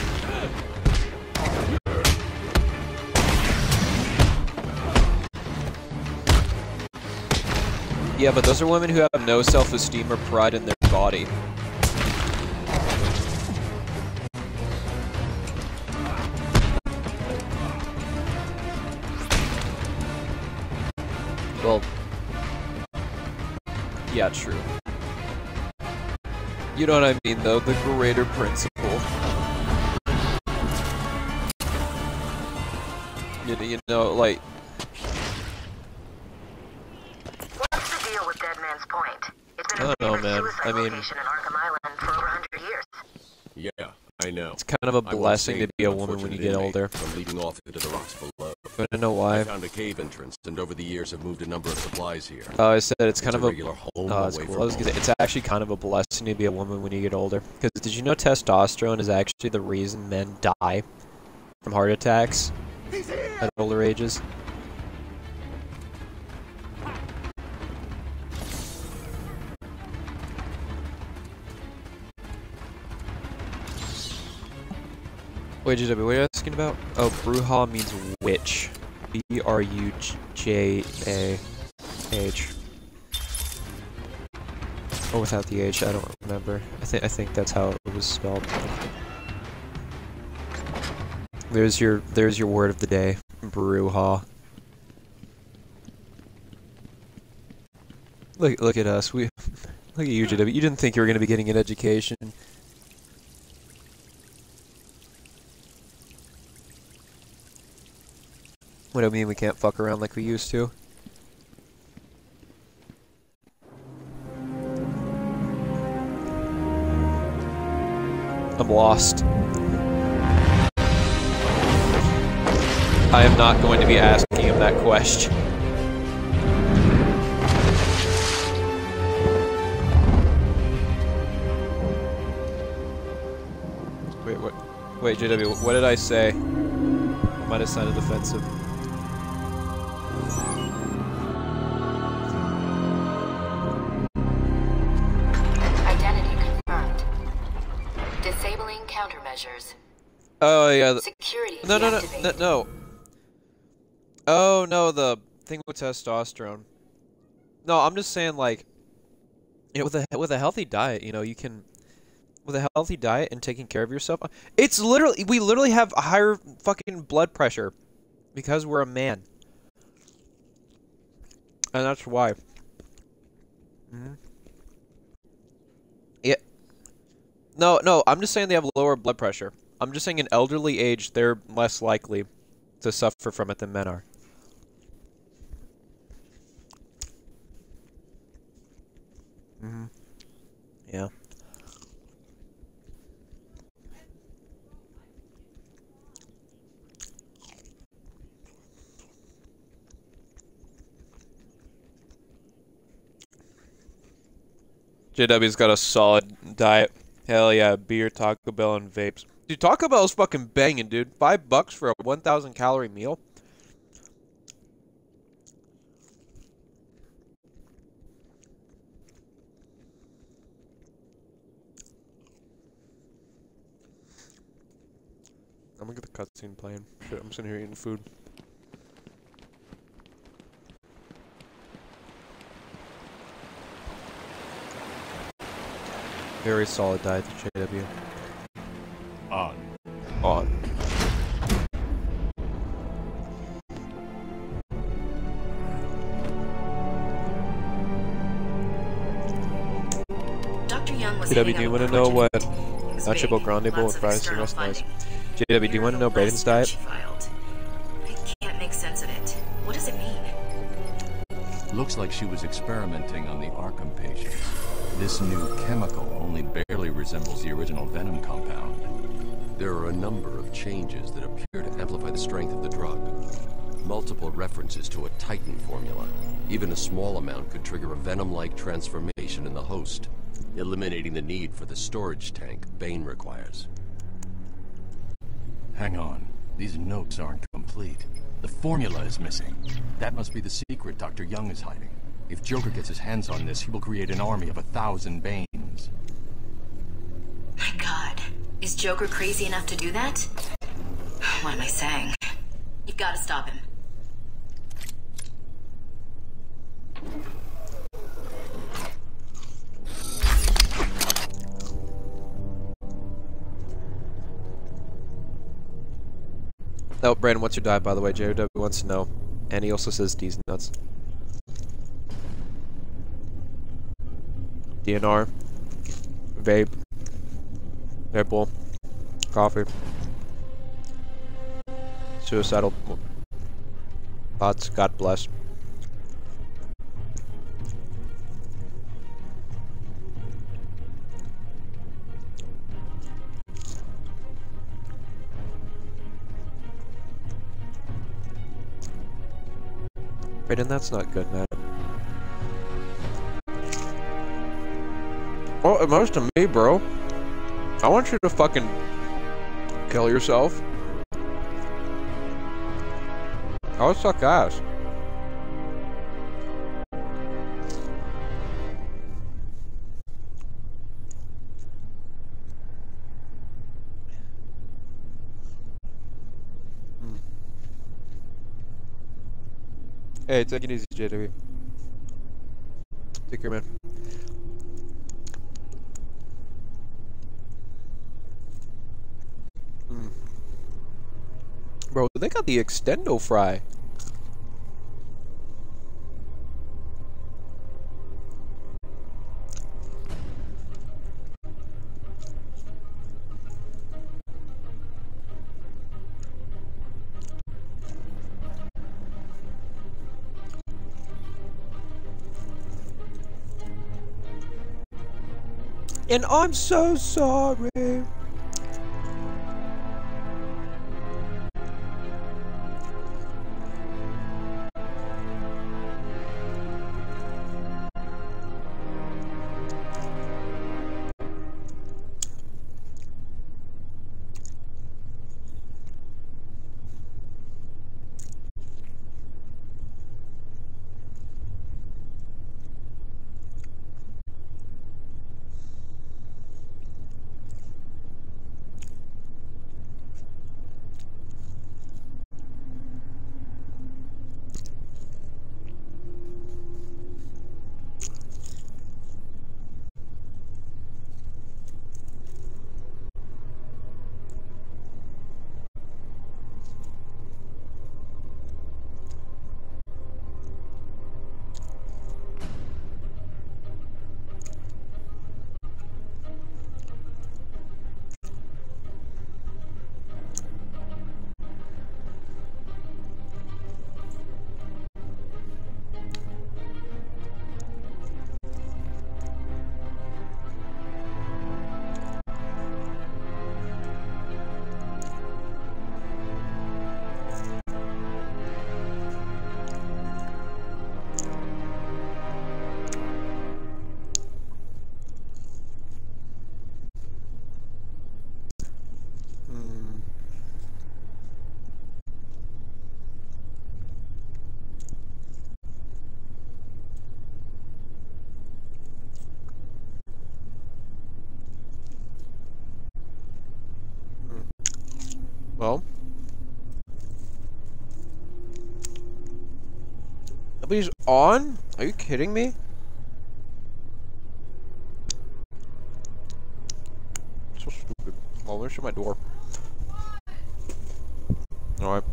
Yeah, but those are women who have no self-esteem or pride in their body. Well, yeah, true. You know what I mean, though, the greater principle. You, you know, like... what's the deal with Dead Man's Point? It's been I a don't know, famous man. suicide I mean... location in Arkham Island for over a hundred years. Yeah, I know. It's kind of a I once blessing to saved be a an woman when you unfortunate get inmate older. From leaving off into the rocks below. But I don't know why. I found a cave entrance, and over the years have moved a number of supplies here. Oh, I said it's kind It's of a a. regular home Oh, it's away cool. from I was gonna say, home. it's actually kind of a blessing to be a woman when you get older. Because did you know testosterone is actually the reason men die from heart attacks at older ages? Wait, J W, what are you asking about? Oh, Bruja means witch. B R U J A H. Or without the H, I don't remember. I think I think that's how it was spelled. There's your there's your word of the day, Bruja. Look look at us. We look at you, J W. You didn't think you were gonna be getting an education. What do I mean we can't fuck around like we used to? I'm lost. I am not going to be asking him that question. Wait, what? Wait, J W, what did I say? I might have sounded offensive. Identity confirmed. Disabling countermeasures. Oh yeah. Security No, no, no, no, no. Oh no, the thing with testosterone. No, I'm just saying, like, you know, with a with a healthy diet, you know, you can, with a healthy diet and taking care of yourself. It's literally, we literally have a higher fucking blood pressure because we're a man, and that's why. Mm-hmm. Yeah. No, no, I'm just saying they have lower blood pressure. I'm just saying in elderly age, they're less likely to suffer from it than men are. Mm-hmm. Yeah. J W's got a solid diet. Hell yeah, beer, Taco Bell, and vapes. Dude, Taco Bell's fucking banging, dude. Five bucks for a one thousand calorie meal. I'm gonna get the cutscene playing. Shit, I'm sitting here eating food. Very solid diet to J W. On. On. Doctor Young was J W, do you want to know what Nacho Grande Bowl with fries and rest nice? J W, do you want to know Brayden's diet? I can't make sense of it. What does it mean? Looks like she was experimenting on the Arkham patients. This new chemical only barely resembles the original Venom compound. There are a number of changes that appear to amplify the strength of the drug. Multiple references to a Titan formula. Even a small amount could trigger a Venom-like transformation in the host, eliminating the need for the storage tank Bane requires. Hang on. These notes aren't complete. The formula is missing. That must be the secret Doctor Young is hiding. If Joker gets his hands on this, he will create an army of a thousand Banes. My God. Is Joker crazy enough to do that? What am I saying? You've got to stop him. Oh, Brandon, what's your diet, by the way? J W wants to know. And he also says D's nuts. D N R. Vape. Red Bull. Coffee. Suicidal thoughts. God bless. Brayden, that's not good, man. Oh, it matters to me, bro. I want you to fucking kill yourself. I would suck ass. Hmm. Hey, take it easy, J W. Take care, man. Mm. Bro, they got the extendo fry. And I'm so sorry. Well. Nobody's on? Are you kidding me? So stupid. Oh, let me shut my door. Alright.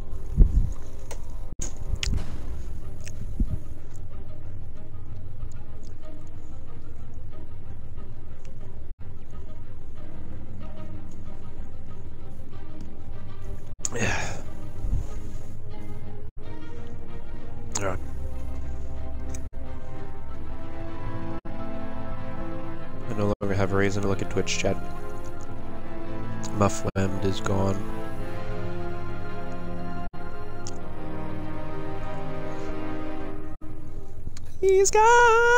Yeah. Alright. I no longer have a reason to look at Twitch chat. My friend is gone. He's gone.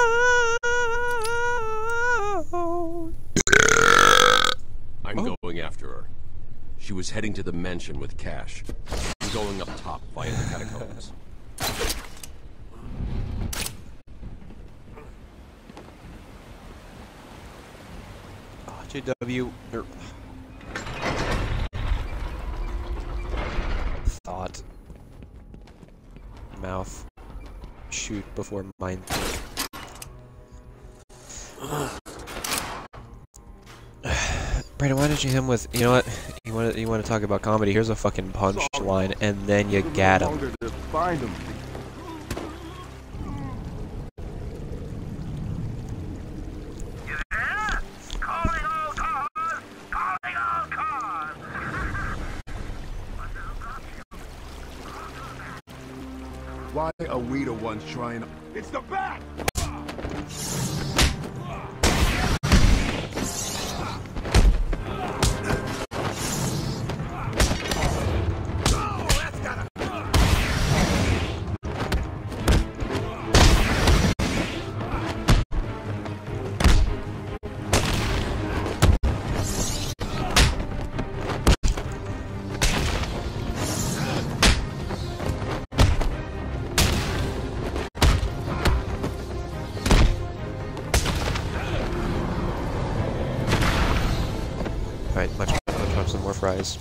I'm oh. going after her. She was heading to the mansion with Cash. I'm going up top via the catacombs. Oh, J W. Er, thought. Mouth. Shoot before mine. Brandon, why didn't you hit him with, you know what, you want to, you want to talk about comedy, here's a fucking punch line, and then you gat him. Find him. Why are we the ones trying to... It's the bat! Alright, much better. Let's have some more fries.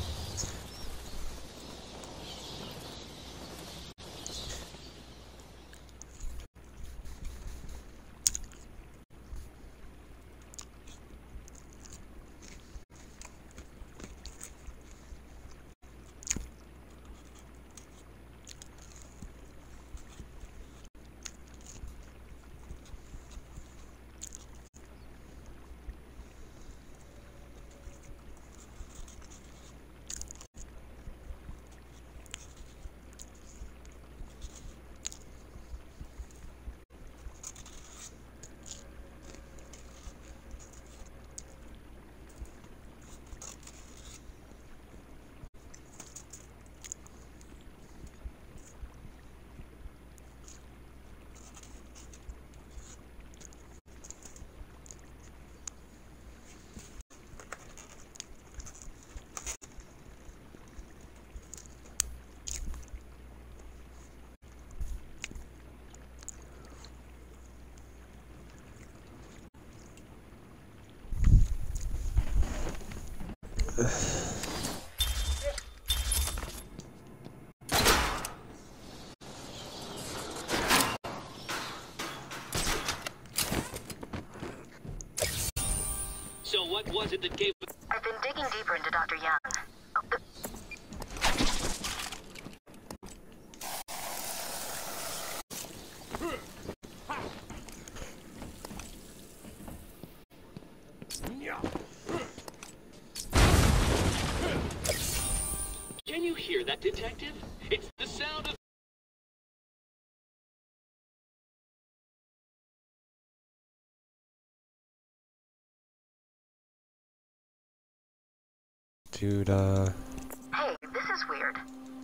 So what was it that gave... I've been digging deeper into Doctor Young. Can you hear that, Detective? It's the sound of... Dude, uh... Hey, this is weird.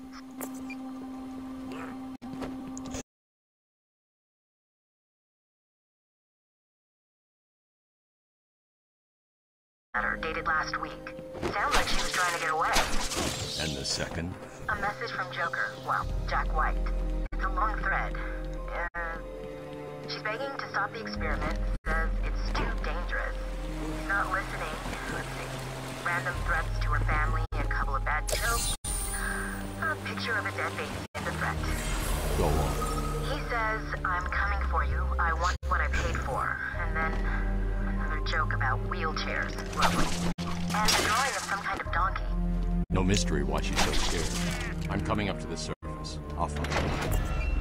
Letter dated last week. Sounds like she was trying to get away. And the second? A message from Joker. Well, Jack White. It's a long thread. Uh, she's begging to stop the experiment. Says it's too dangerous. He's not listening. Let's see. Random threats to her family, a couple of bad jokes. picture of a dead baby is a threat. Go on. He says, I'm coming for you, I want what I paid for, and then another joke about wheelchairs, lovely. And a drawing of some kind of donkey. No mystery why she's so scared. I'm coming up to the surface. I'll find her.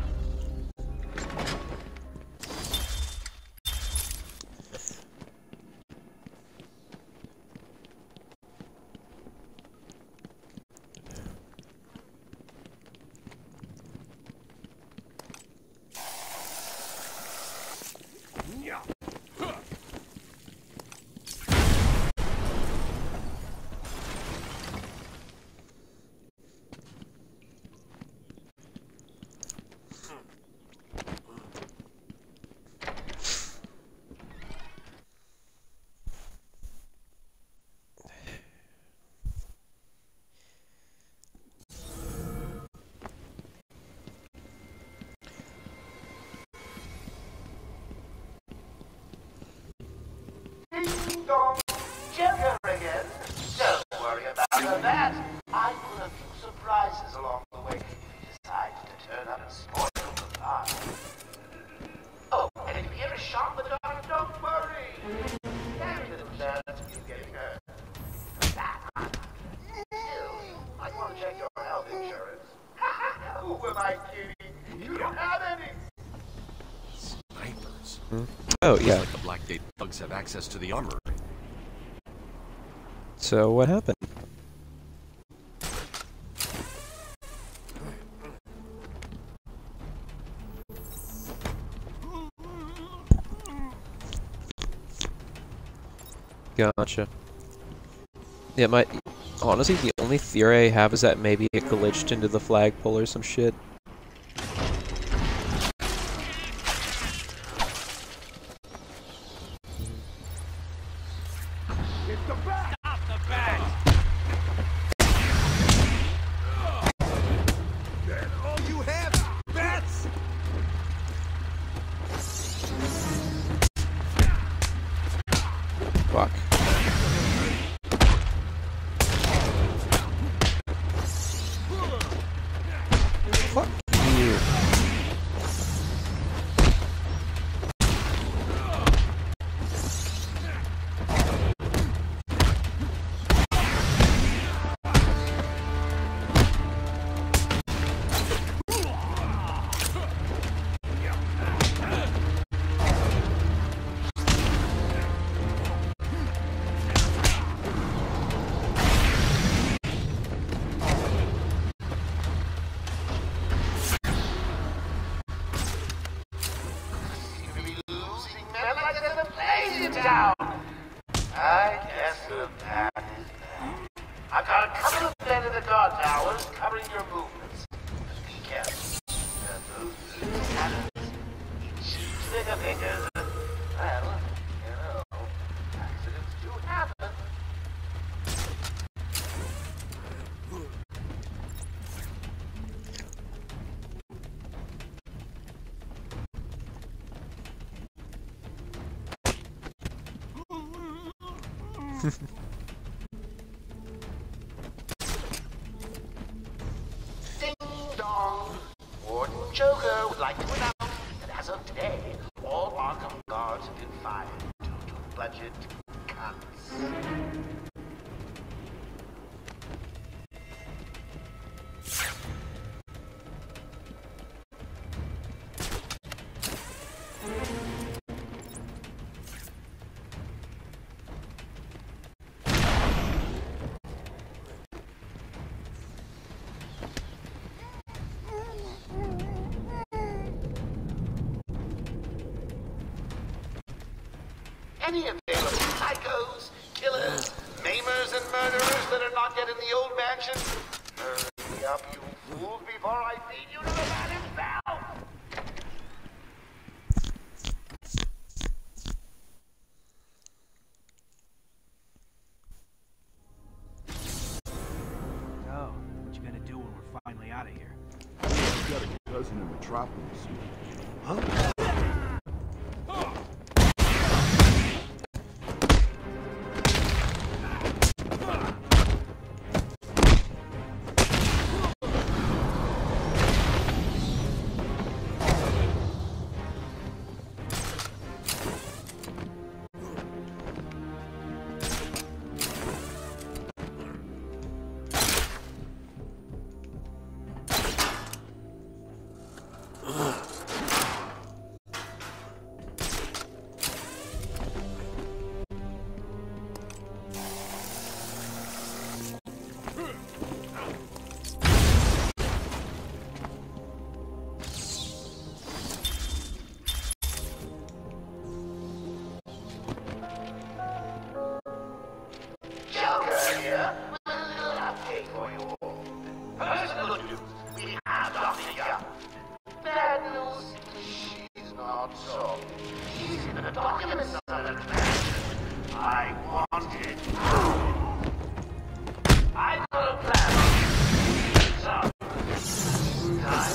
Joker again. Don't worry about that. I put a few surprises along the way if you decide to turn up and spoil the fun. Oh, and if you hear a shot with the dog, don't worry. Very little chance of you getting hurt. That, still, I want to check your health insurance. Who am I kidding? You don't have any. Snipers. Hmm? Oh, yeah. Like the Black Gate thugs have access to the armory. So, what happened? Gotcha. Yeah, my... Honestly, the only theory I have is that maybe it glitched into the flagpole or some shit. Fuck. Fuck you. Down. I guess the plan is bad. I've got a couple of men in the guard towers covering your movements. Be careful. And those cannons, each trigger fingers. Well, you know, accidents do happen. Ding dong! Warden Joker would like to announce that as of today, all Arkham guards have been fired due to budget cuts. Any available psychos, killers, maimers, and murderers that are not yet in the old mansion? Hurry up, you fools, before I feed you to the man himself! So, what you gonna do when we're finally out of here? I've got a cousin in Metropolis. Huh? here with a little update for you all. First, good news, we have Doctor Young. Bad news, she's not so. She's in the documents of the I wanted. I've got a plan. So, time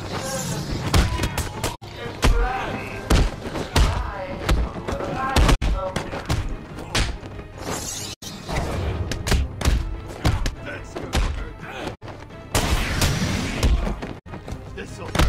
is ready. I know where I come from. That's gonna hurt. This'll hurt.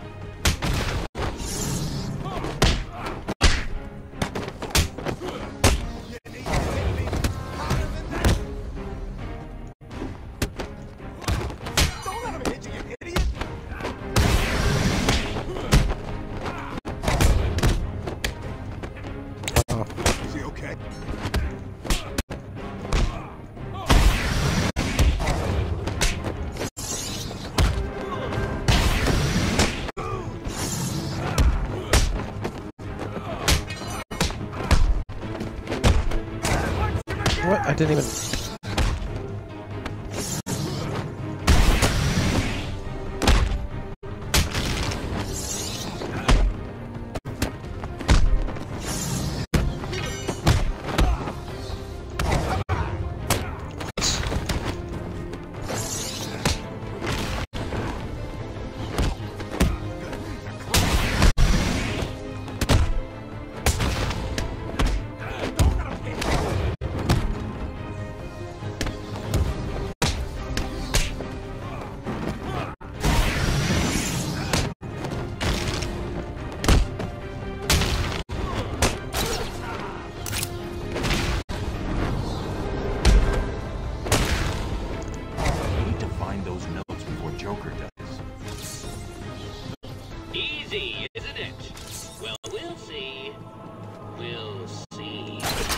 What? I didn't even... Easy, isn't it? Well, we'll see. We'll see.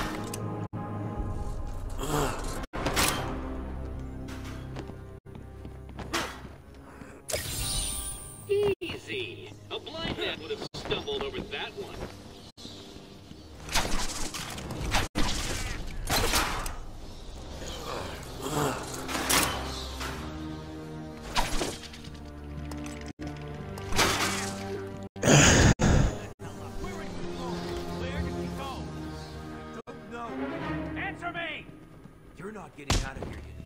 Easy. A blind man would have stumbled over that one. Answer me! You're not getting out of here yet.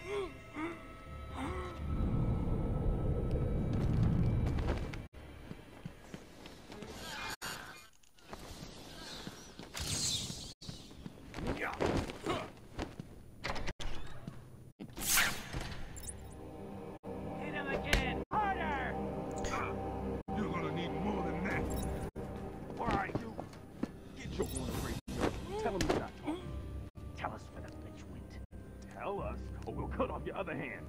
Hit him again! Harder! You're gonna need more than that. Where are you? Get your horn free. Tell him you got to. Tell us where the bitch went. Tell us, or we'll cut off your other hand.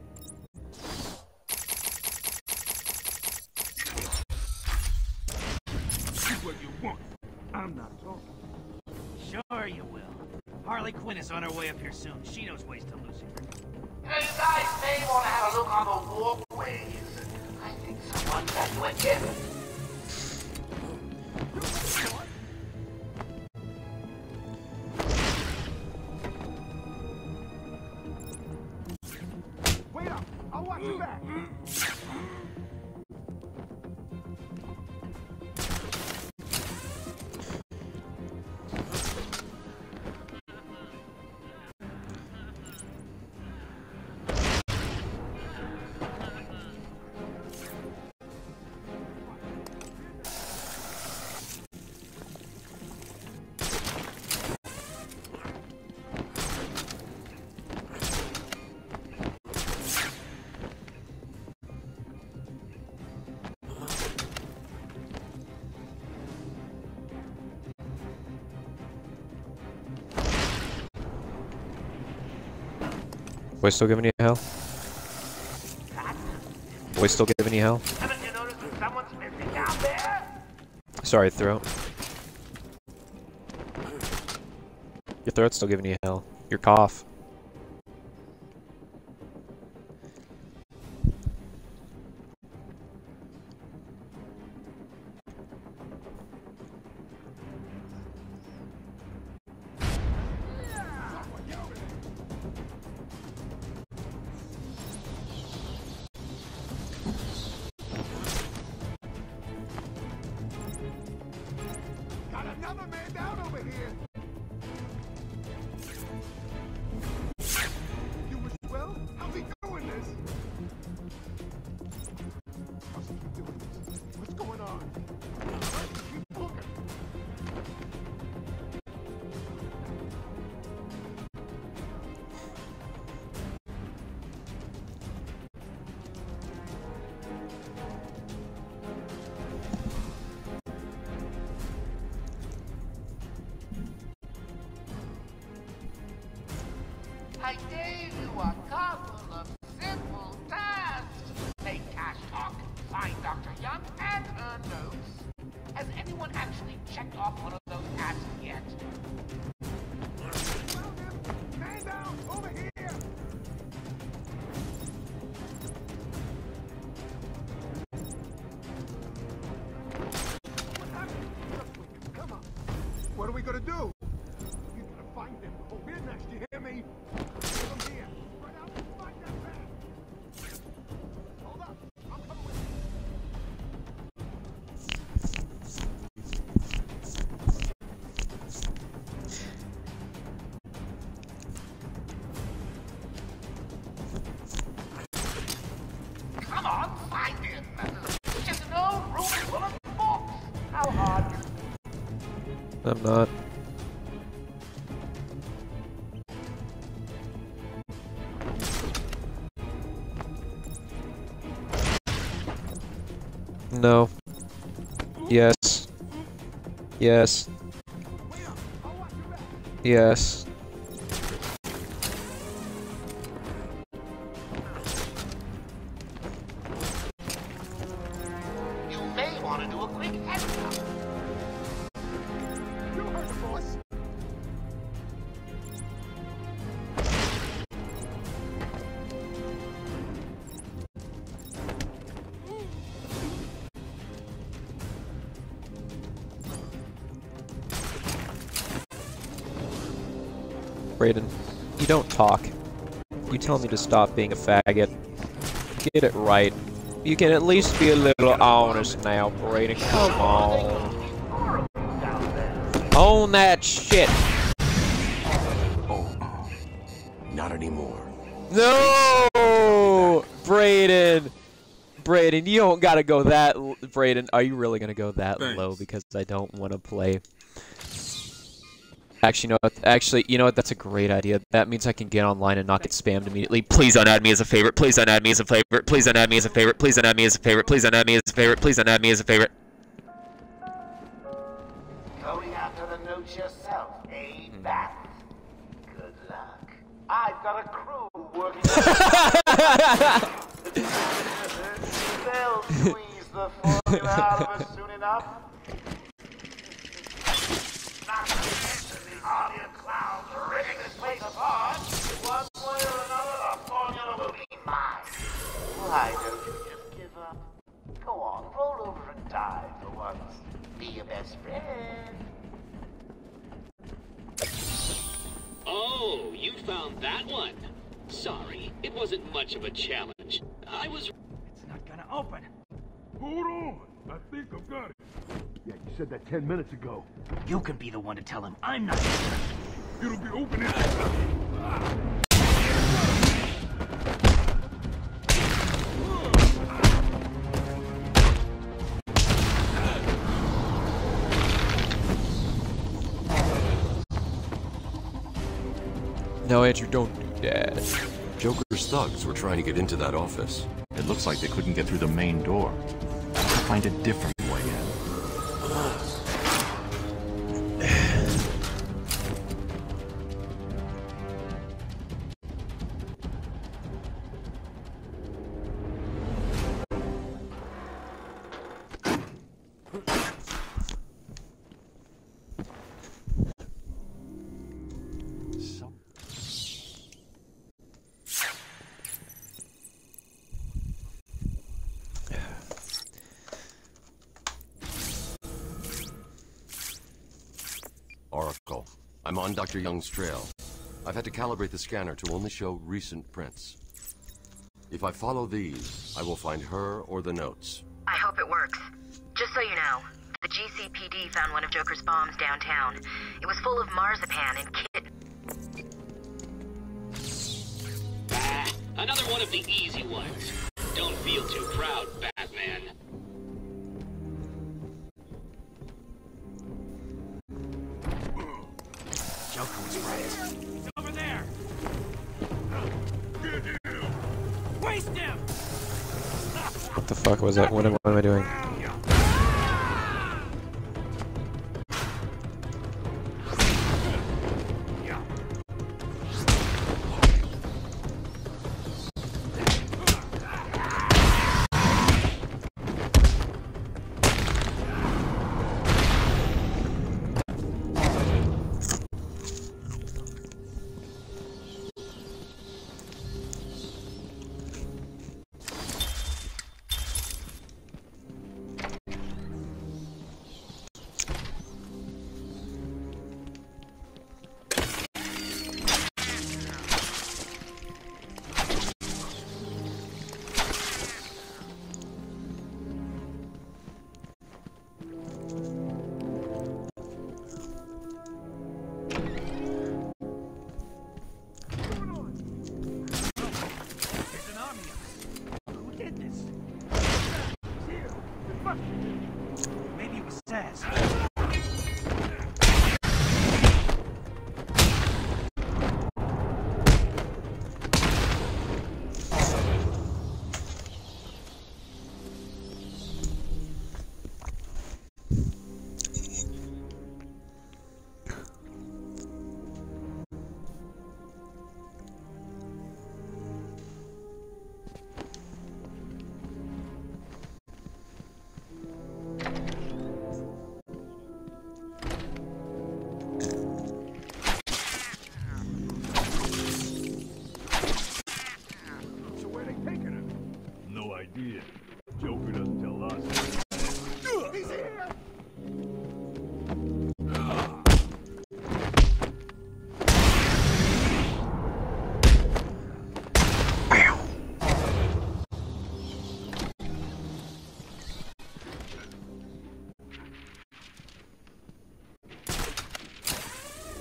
Do what you want. I'm not talking. Sure you will. Harley Quinn is on her way up here soon. She knows ways to lose it. Hey, you guys may want to have a look on the walkways. I think someone got you again. Wait up! I'll watch you back! Boy still giving you hell? Boy still giving you hell? Haven't you noticed that someone's missing down there? Sorry, throat. Your throat's still giving you hell. Your cough. I gave you a couple of simple tasks. Make Cash talk, find Doctor Young and her notes. Has anyone actually checked off one of those tasks yet? Man down! Over here! Come on. What are we gonna do? We gotta find them. Oh, we're next. You hear me? Come here. Right out and find that man. Hold up. I'm coming with you. Come on, find him. Just an old room full of books. How hard? I'm not. No. Yes. Yes. Yes. You may want to do a quick head count. You heard the boss. Brayden, you don't talk. You tell me to stop being a faggot. Get it right. You can at least be a little honest now, Brayden. Come on. Own that shit. Oh, not anymore. No, Brayden. Brayden, you don't gotta go that. L Brayden, are you really gonna go that Thanks. low? Because I don't want to play. Actually, you know what? Actually, you know what? That's a great idea. That means I can get online and not get spammed immediately. Please don't add me as a favorite. Please don't add me as a favorite. Please don't add me as a favorite. Please don't add me as a favorite. Please don't add me as a favorite. Please don't add me as a favorite. Going after the notes yourself, eh, Bat? Good luck. I've got a crew working. They'll squeeze the formula out of us soon enough. Not to mention the army of clowns ripping this place apart. One way or another, the formula will be mine. Why don't you just give up? Go on, roll over and die for once. Be your best friend. Oh, you found that one. Sorry, it wasn't much of a challenge. I was... It's not gonna open. Hold on. I think I've got it. Yeah, you said that ten minutes ago. You can be the one to tell him I'm not. It'll be opening. No, Andrew, don't do that. Joker's thugs were trying to get into that office. It looks like they couldn't get through the main door. Find a different way in. Oracle, I'm on Doctor Young's trail. I've had to calibrate the scanner to only show recent prints. If I follow these, I will find her or the notes. I hope it works. Just so you know, the G C P D found one of Joker's bombs downtown. It was full of marzipan and kit. Ah, another one of the easy ones. Don't feel too proud, Batman. Joker was right. Over there. Waste him. What the fuck was that? What am, what am I doing?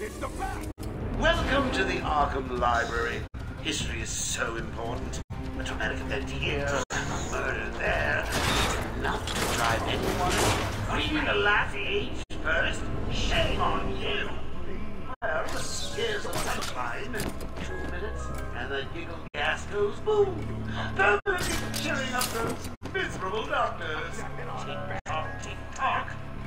It's the back! Welcome to the Arkham Library. History is so important. A traumatic event here, a murder there. It's enough to drive anyone screaming a laugh age first. Shame on you! Well, here's the sunshine. Two minutes, and the giggle gas goes boom. Permanently chilling up those miserable doctors. Tick-tock, tick-tock.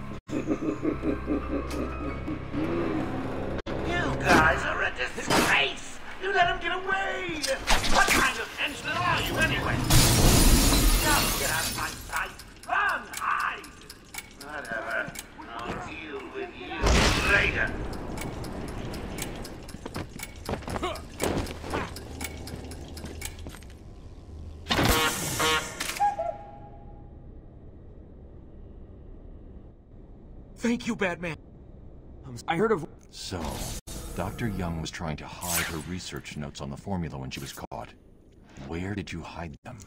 You guys are a disgrace! You let him get away! What kind of henchman are you, anyway? Now get out of my sight! Run, hide! Whatever. I'll deal with you later. Thank you, Batman. I heard of... So, Doctor Young was trying to hide her research notes on the formula when she was caught. Where did you hide them?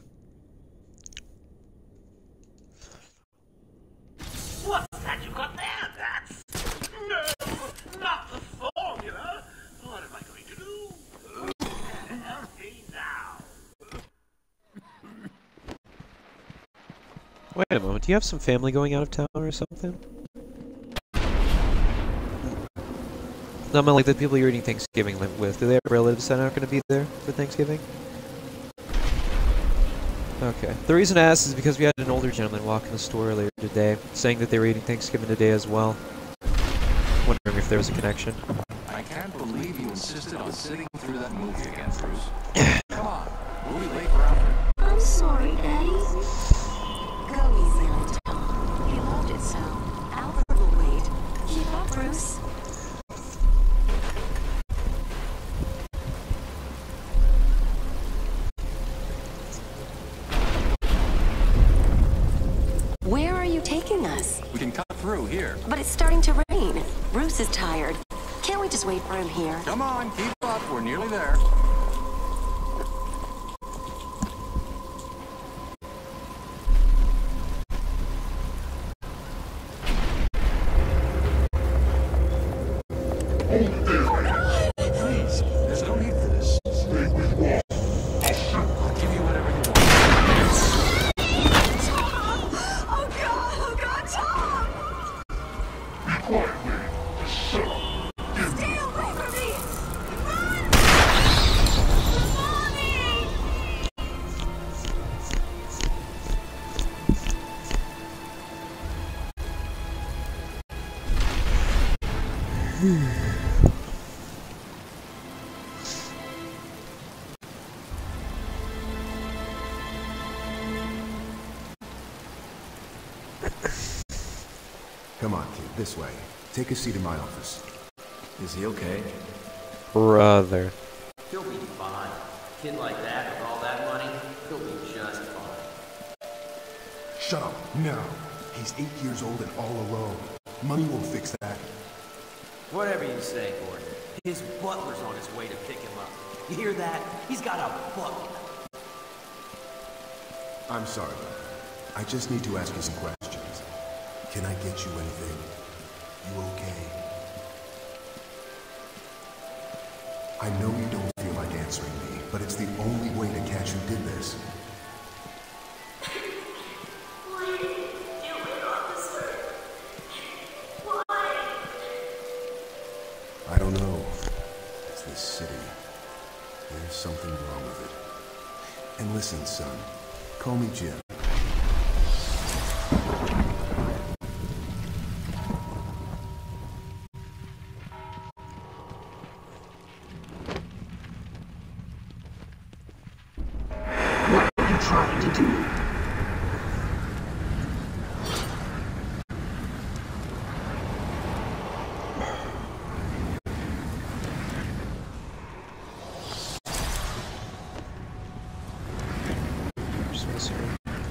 What's that you got there? That's... No! Not the formula! What am I going to do? Help me now! Wait a moment, do you have some family going out of town or something? No, I mean, like the people you're eating Thanksgiving with, do they have relatives that aren't going to be there for Thanksgiving? Okay. The reason I asked is because we had an older gentleman walk in the store earlier today, saying that they were eating Thanksgiving today as well. Wondering if there was a connection. I can't believe you insisted on sitting through that movie again, Bruce. Come on, we'll be late for after. I'm sorry, Daddy. Go easy on Tom. He loved it so. Albert will wait. Keep up, Bruce. Where are you taking us? We can cut through here. But it's starting to rain. Bruce is tired. Can't we just wait for him here? Come on, keep up. We're nearly there. Please, there's no need for this. Stay with me. I'll give you whatever you want. Oh God! Oh God, Tom! Be quiet, lady. Shut up. Give Stay away from me! Hmm. Come on, kid, this way. Take a seat in my office. Is he okay? Brother. He'll be fine. Kid like that with all that money, he'll be just fine. Shut up, now. He's eight years old and all alone. Money won't fix that. Whatever you say, Gordon. His butler's on his way to pick him up. You hear that? He's got a butler. I'm sorry. I just need to ask you some questions. Can I get you anything? You okay? I know you don't feel like answering me, but it's the only way to catch who did this. Why did you do it, officer? Why? I don't know. It's this city. There's something wrong with it. And listen, son. Call me Jim. What are you trying to do? Just want to see her.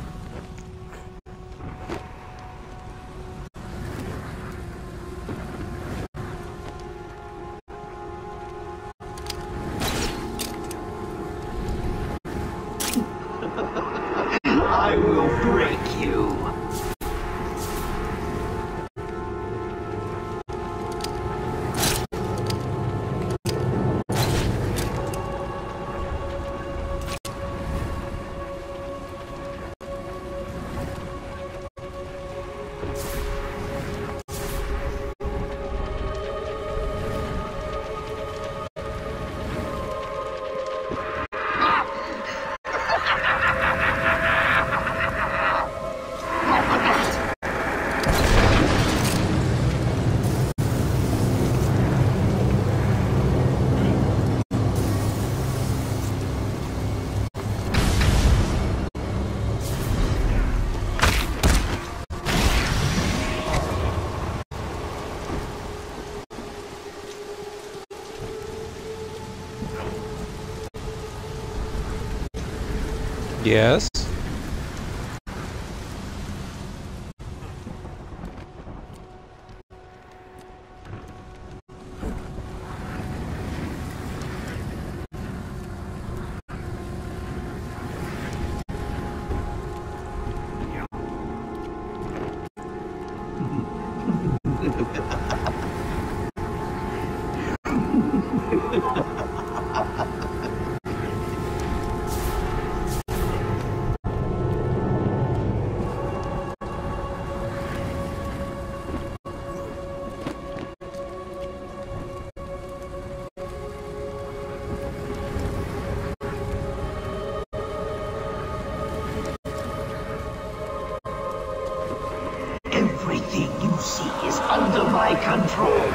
Yes? Everything you see is under my control.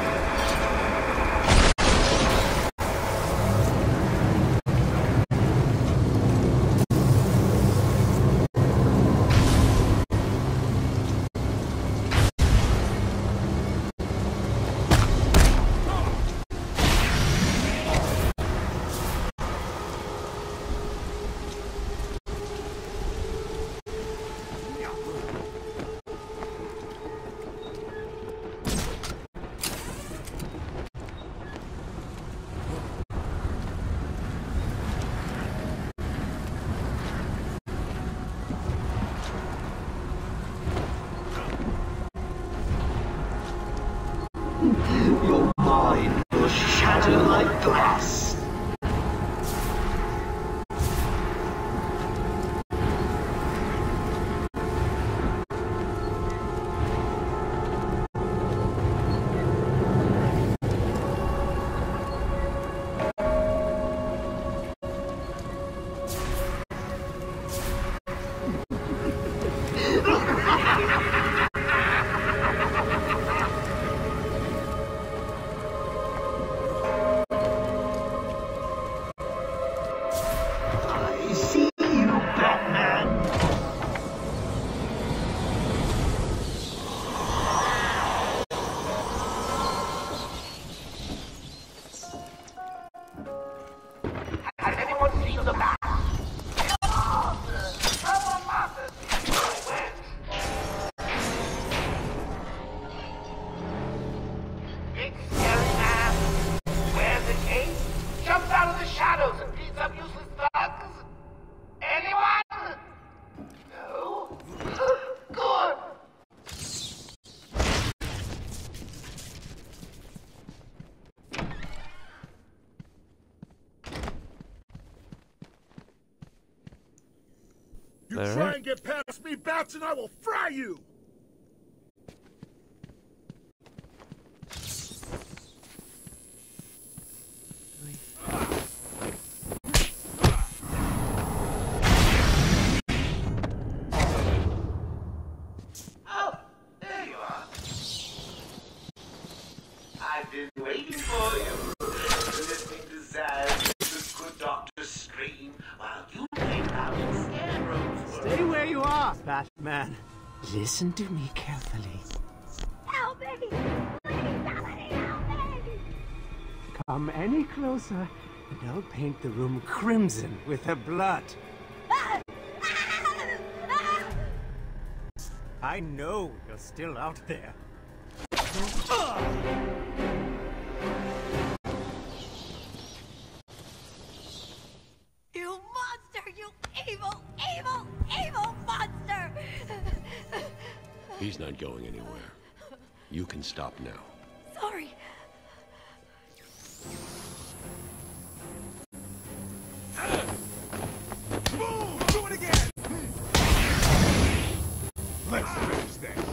Your mind will shatter like glass. Has anyone seen the map? Big scary man wears a cape, jumps out of the shadows and beats up useless thugs. Anyone? No? Good. You All try right. and get past me, Bats, and I will fry you! Oh, there you are. I've been waiting for you. Listening to Zaz, the good doctor scream while you play out in scarecrows. Stay where you are, Batman. Listen to me carefully. Help me! Please, somebody help me! Come any closer, and I'll paint the room crimson with her blood. I know you're still out there. You monster! You evil, evil, evil monster! He's not going anywhere. You can stop now. Sorry. Boom! Do it again! Let's finish this.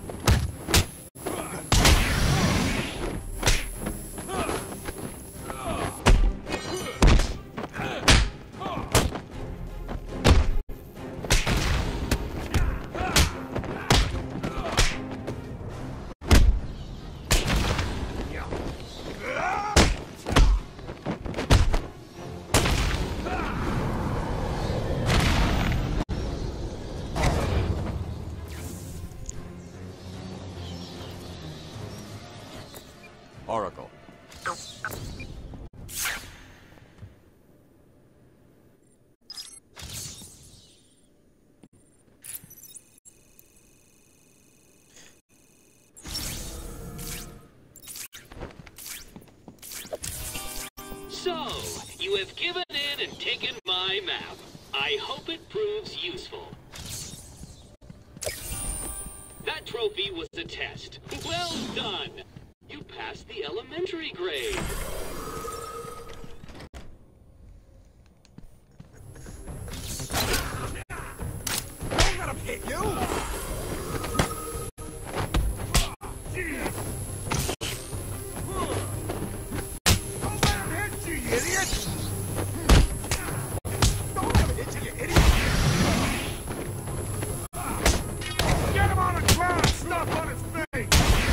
Oracle. So, you have given in and taken my map. I hope it proves useful. That trophy was a test. Well done! You passed the elementary grade. Don't let him hit you! Don't let him hit you, you idiot! Don't let him hit you, you idiot! Get him on the ground and stuff on his face!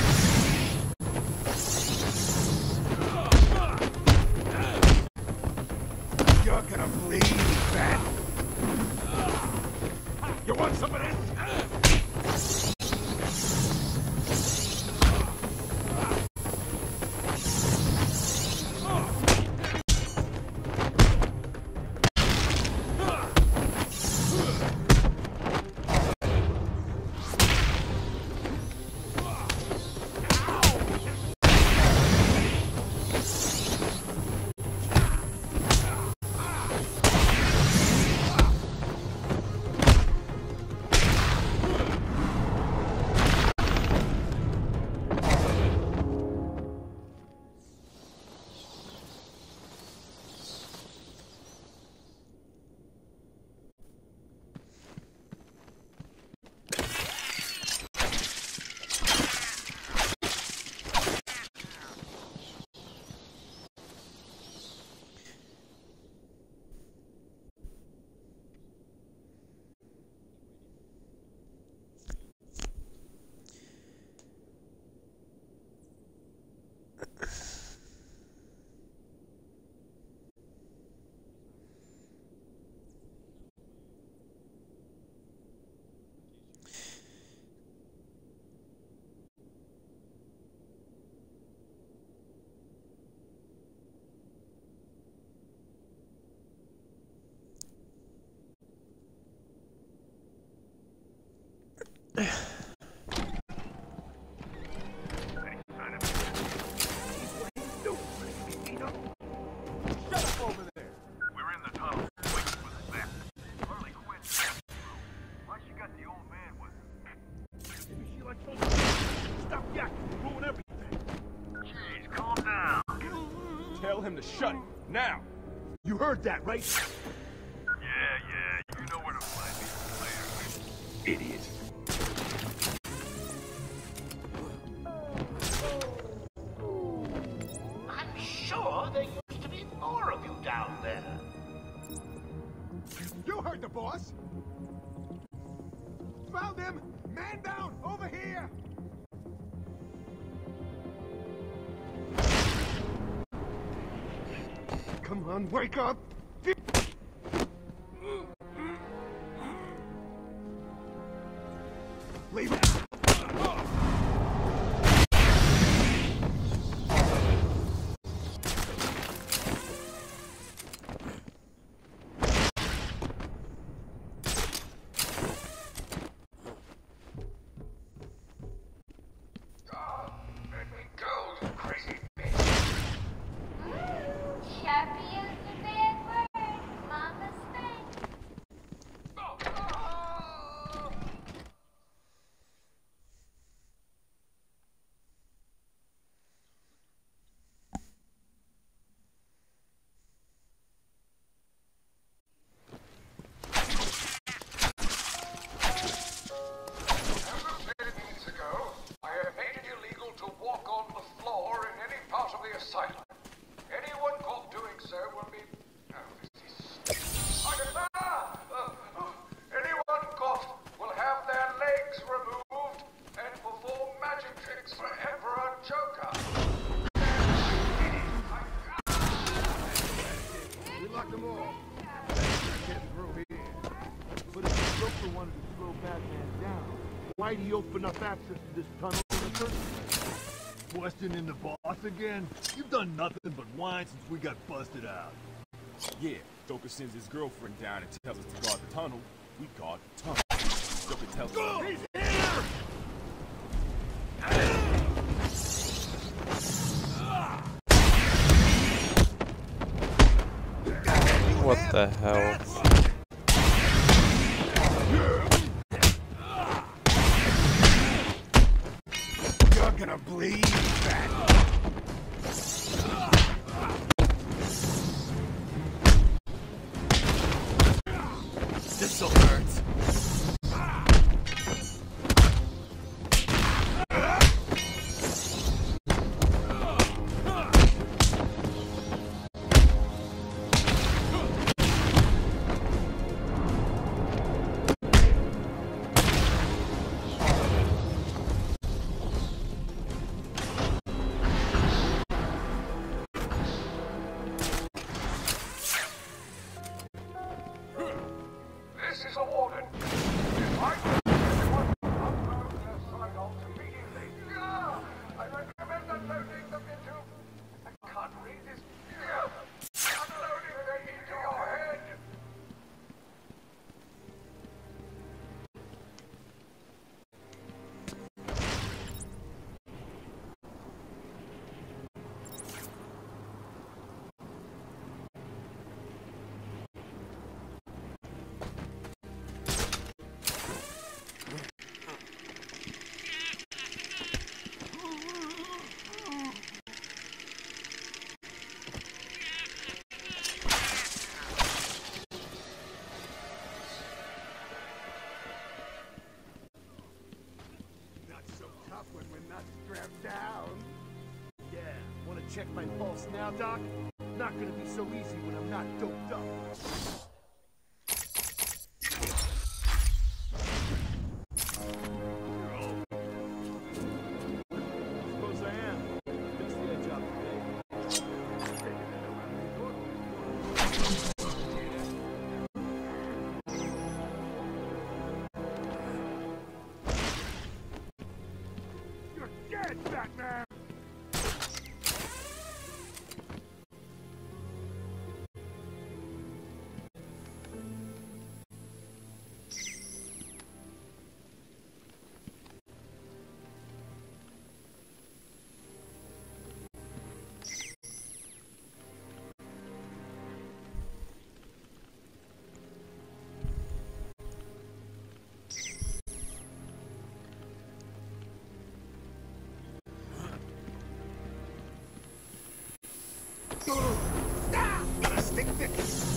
You're gonna bleed, man! You want some of this? Tell him to shut it, now! You heard that, right? Yeah, yeah, you know where to find me later. Idiot. I'm sure there used to be more of you down there. You heard the boss! Found him! Man down! Over here! Come on, wake up! Leave it! Chappy is the bad word. Mama's thing. Minutes ago, I have made it illegal to walk on the floor in any part of the asylum. Anyone caught doing so will be... Oh, this is... Ah, uh, anyone caught will have their legs removed and perform magic tricks for Emperor Joker. We locked them all. Getting through here. But if the Joker wanted to slow Batman down, why'd he open up access to this tunnel in the first place? Questioning the boss again? You've done nothing but whine since we got busted out. Yeah, Joker sends his girlfriend down and tells us to guard the tunnel. We guard the tunnel. Joker tells us... He's here! What the hell? You're gonna bleed, Bat. This'll hurt. This is a warning. If I can get anyone to unload their sidearms immediately, yeah, I recommend unloading them into... I can't read this. Yeah, unloading them into your head. Not so tough when we're not strapped down. Yeah, wanna check my pulse now, Doc? Not gonna be so easy when I'm not doped up. Suppose I am. Fix the edge up today. You're dead, Batman! Ah! Gotta stick this.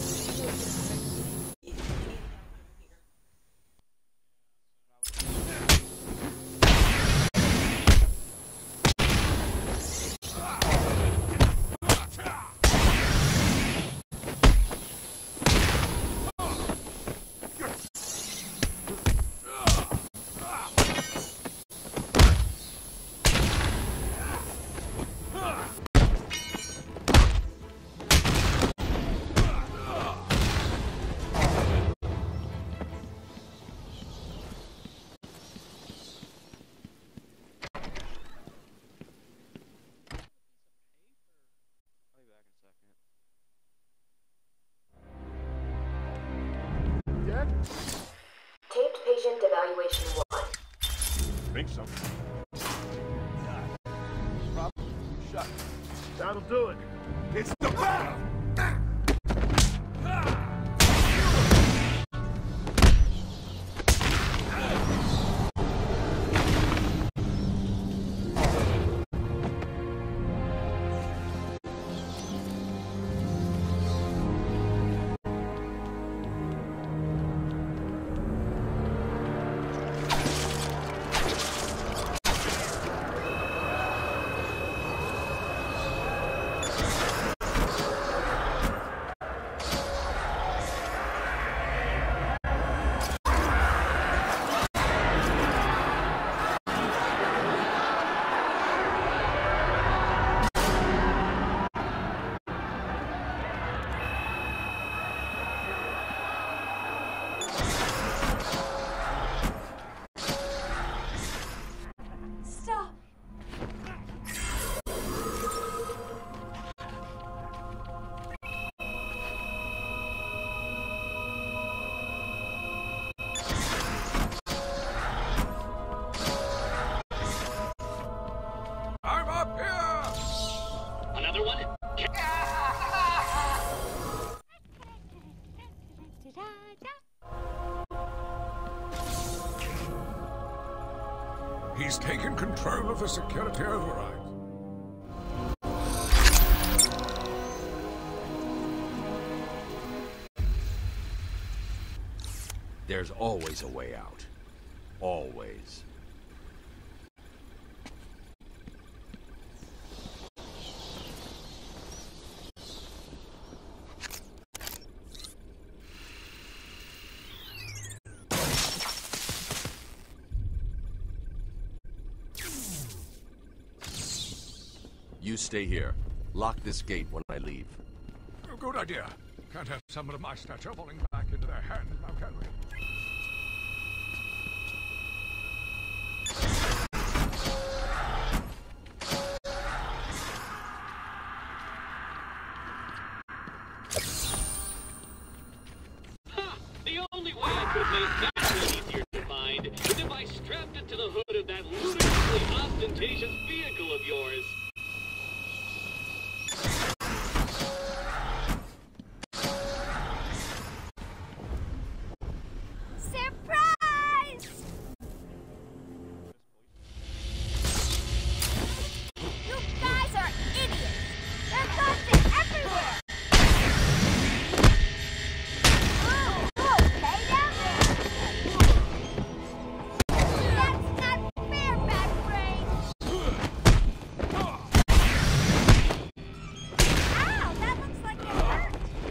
Taped patient evaluation one. Think so. Probably shot. That'll do it. It's the battle! He's taken control of the security override. There's always a way out. Always. You stay here. Lock this gate when I leave. Oh, good idea. Can't have someone of my stature falling back into their hands now, can we? Ha! The only way I could make that one easier to find is if I strapped it to the hood of that ludicrously ostentatious vehicle of yours. Surprise! You guys are idiots! There are guns everywhere! Oh, you okay down there? That's not fair, Bad Brain! Ow, that looks like it hurt!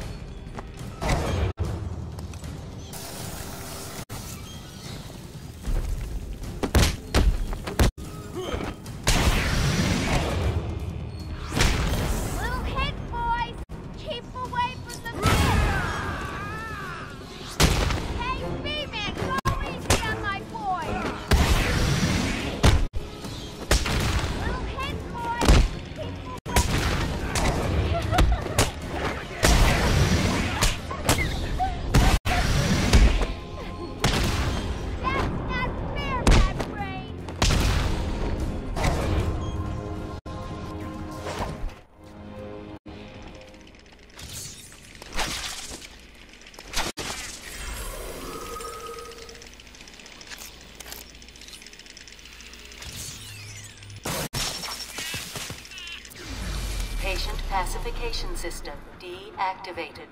Little hit, boys! Keep away from the pit! Hey, B-Man, go easy on my boy! Little hit, boys! Keep That's not fair, Bad Brain! Patient pacification system deactivated.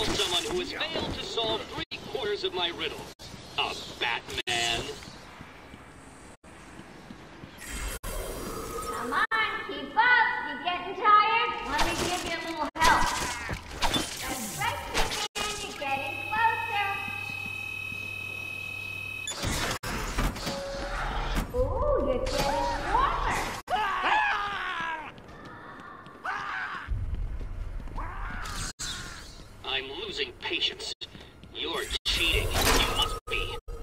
call someone who has failed to solve three quarters of my riddles. A Batman. Come on, keep up. You getting tired? Let me give you a little help. That's right, man. You're getting closer. Ooh, you're getting warmer. I'm losing patience. You're cheating. You must be.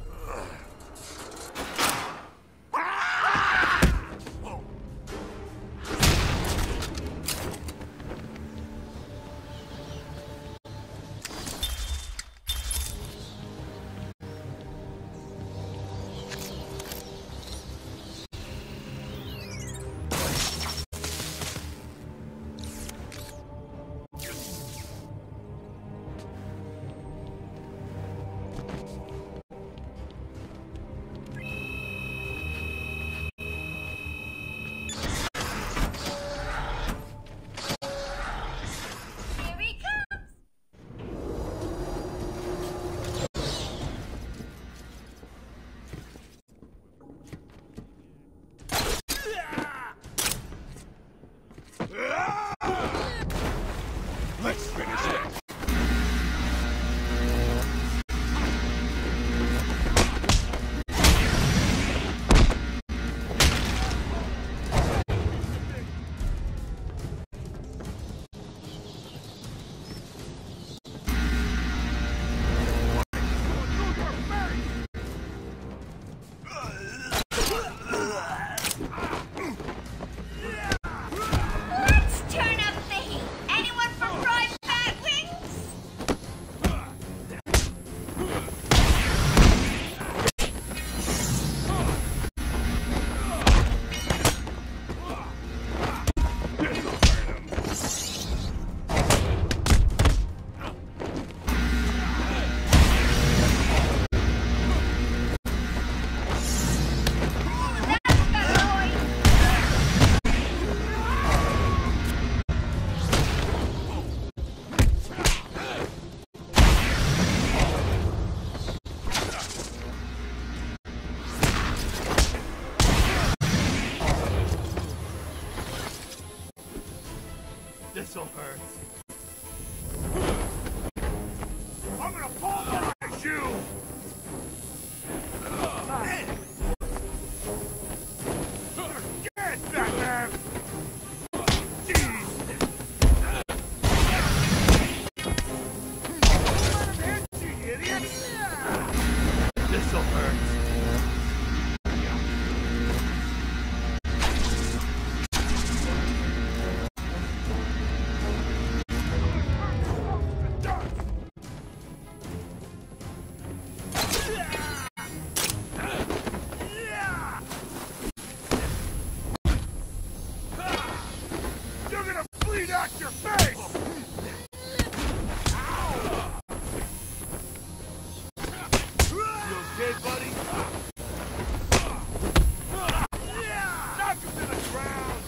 Let's finish it. Let's turn up the heat. Anyone for fried bat wings? This'll hurt. I'm gonna pulverize you! Get Batman! Jeez! You idiot! This'll hurt. You're gonna bleed out your face! You okay, buddy? Knock him to the ground!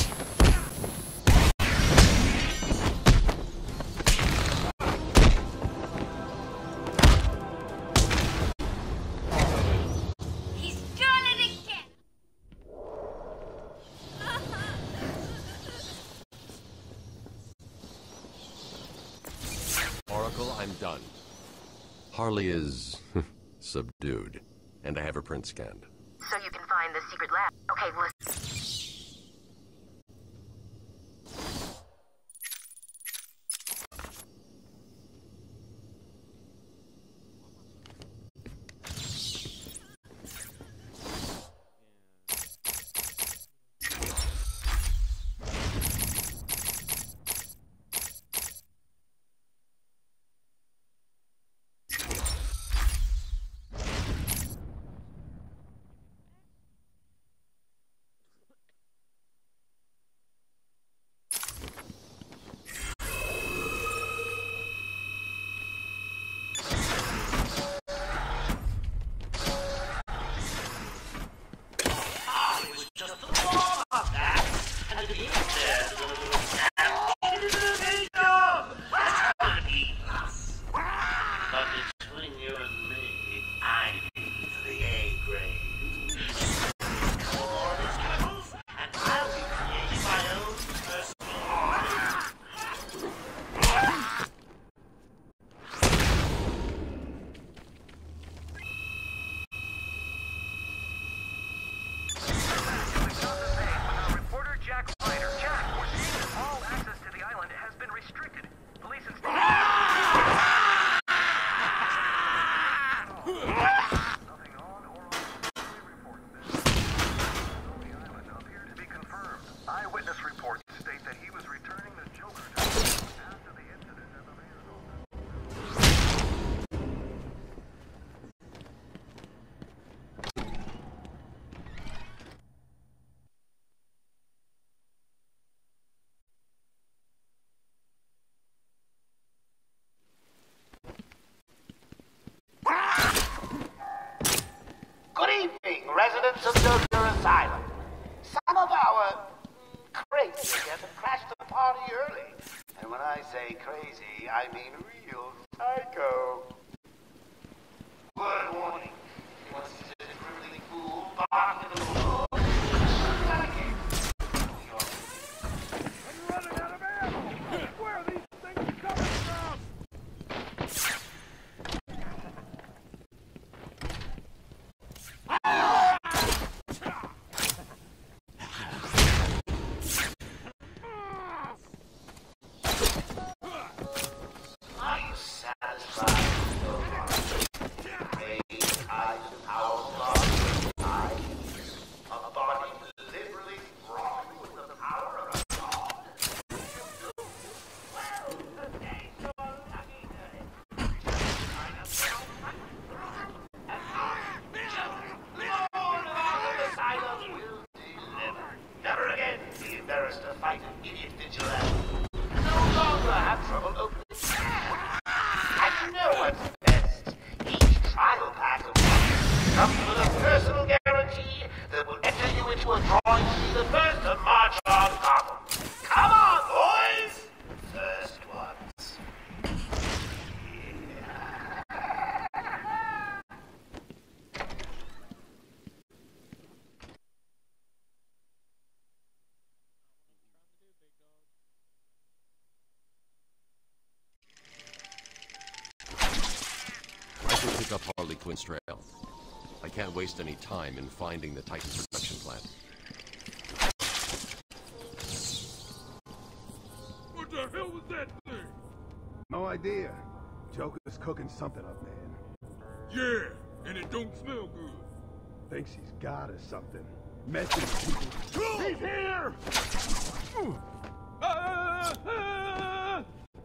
He's done it again. Oracle, I'm done. Harley is subdued, and I have her print scanned. So you can find the secret lab. Okay, listen. restricted. Police and nothing on or officially reported this. On the island appear to be confirmed. Eyewitness reports state that he was returning the Joker to after the incident at the mayor's office. Good evening, residents of Joker Asylum. Some of our crazy have crashed the party early. And when I say crazy, I mean real psycho. Word warning. What's this criminally fool barking in the floor? I'm running out of ammo! Where are these things coming from? Are you satisfied with your life? Made eyes and powerful body, eyes, a body deliberately fraught with the power of a god. Well, the days are lucky day. And I, Joker, Lord of the Asylum, will deliver. Never again be embarrassed to fight an idiot vigilante. No longer have trouble opening. And you know what's best? Each trial pack of weapons comes with a personal guarantee that will enter you into a drawing to be the first to march on Gotham. Come on, boys! First ones. I can pick up Harley Quinn's trail. I can't waste any time in finding the Titan's production plant. What the hell was that thing? No idea. Joker's cooking something up, man. Yeah, and it don't smell good. Thinks he's God or something. Messing with people. He's here! Ah, ah.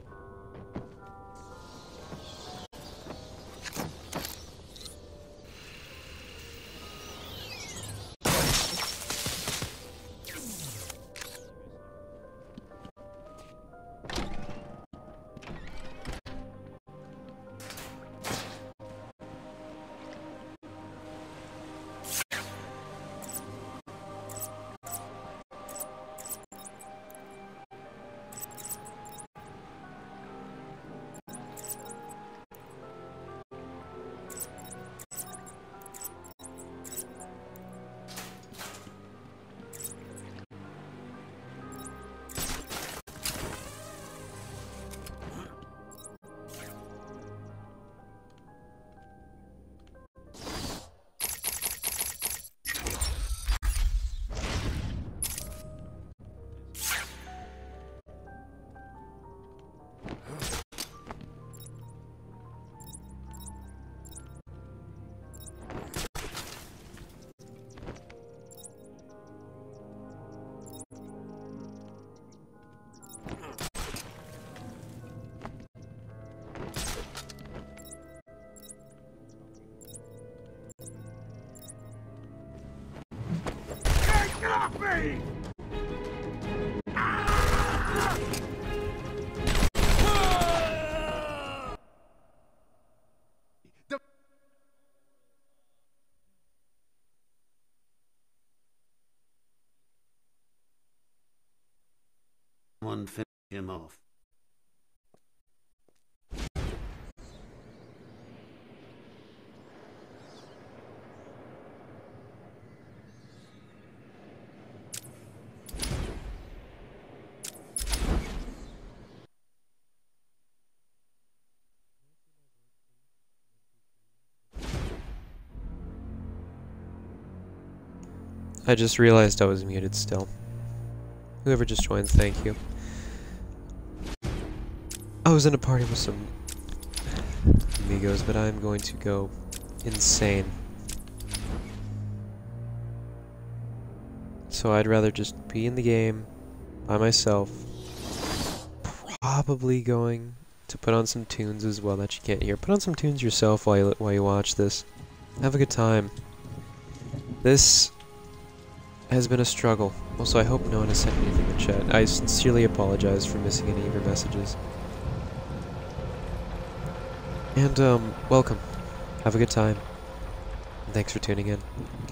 Off me! One finish him off. I just realized I was muted still. Whoever just joined, thank you. I was in a party with some amigos, but I'm going to go insane. So I'd rather just be in the game by myself. Probably going to put on some tunes as well that you can't hear. Put on some tunes yourself while you, while you watch this. Have a good time. This has been a struggle. Also, I hope no one has sent anything in chat. I sincerely apologize for missing any of your messages. And, um, welcome. Have a good time. And thanks for tuning in.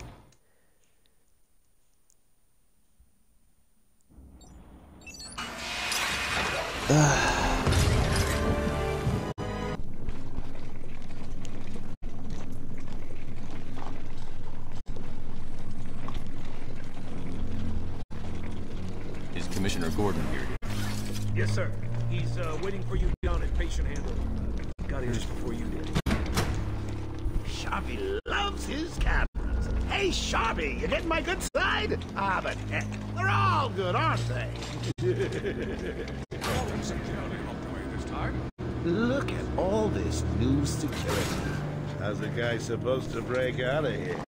Is Commissioner Gordon here yet? Yes, sir. He's uh, waiting for you down at patient handle. Got here just before you did. Sharpie loves his cameras. Hey, Sharpie, you getting my good side? Ah, but heck, they're all good, aren't they? Look at all this new security. How's a guy supposed to break out of here?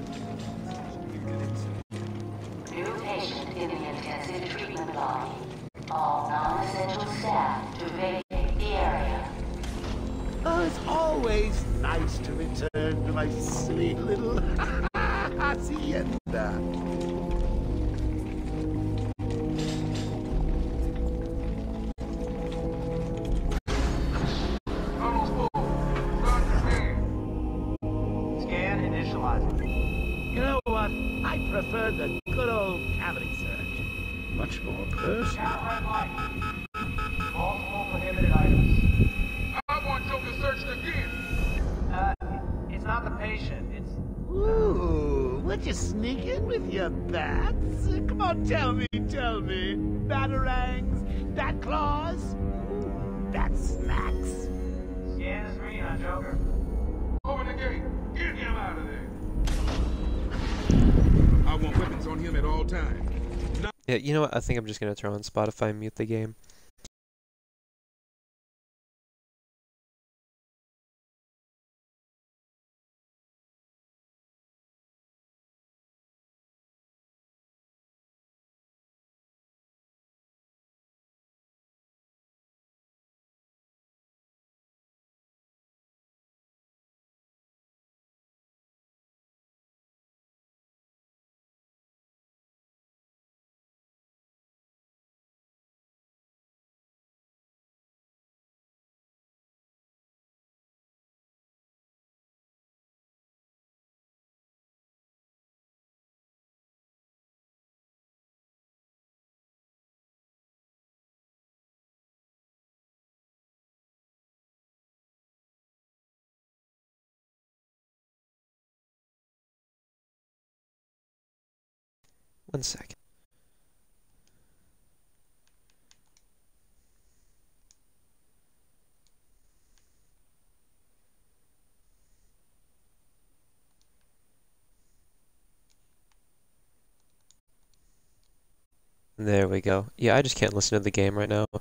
New patient in the intensive treatment lobby. All non-essential staff to vacate the area. Oh, it's always nice to return to my sweet little hacienda. Scan initializing. You know what? I prefer the good old cavity search. Much more personal. Multiple prohibited items. I want Joker searched again. Uh, it's not the patient, it's... Ooh, would you sneak in with your bats? Come on, tell me, tell me. Batarangs, bat claws, ooh, bat smacks. Scan the screen on Joker. Open the gate. Get him out of there. I want weapons on him at all times. Yeah, you know what? I think I'm just gonna turn on Spotify and mute the game. One second. There we go. Yeah, I just can't listen to the game right now.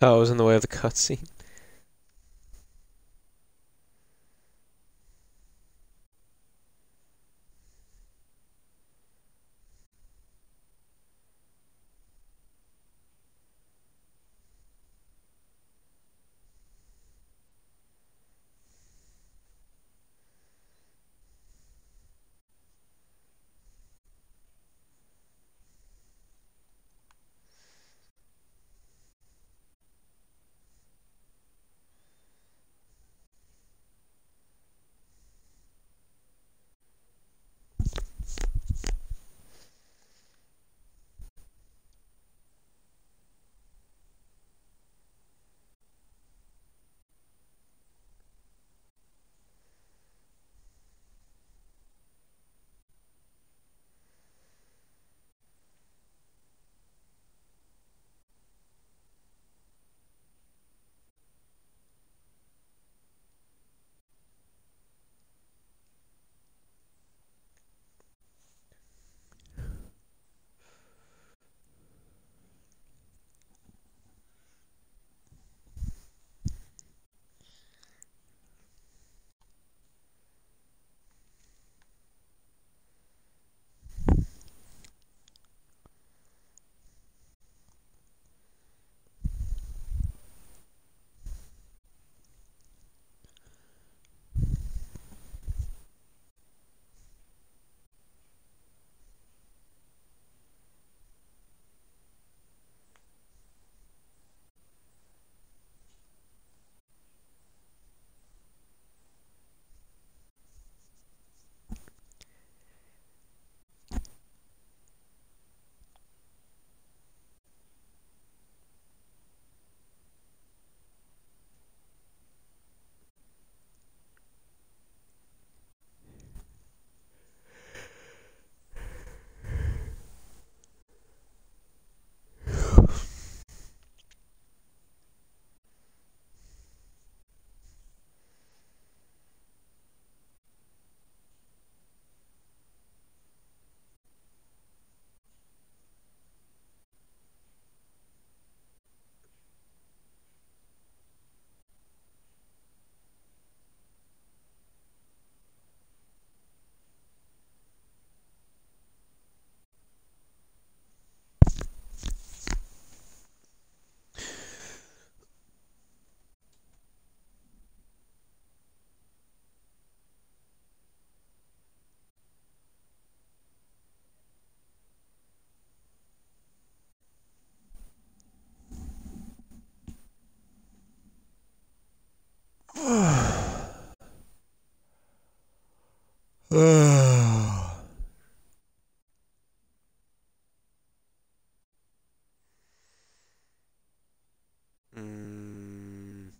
Oh, it was in the way of the cutscene. Mm.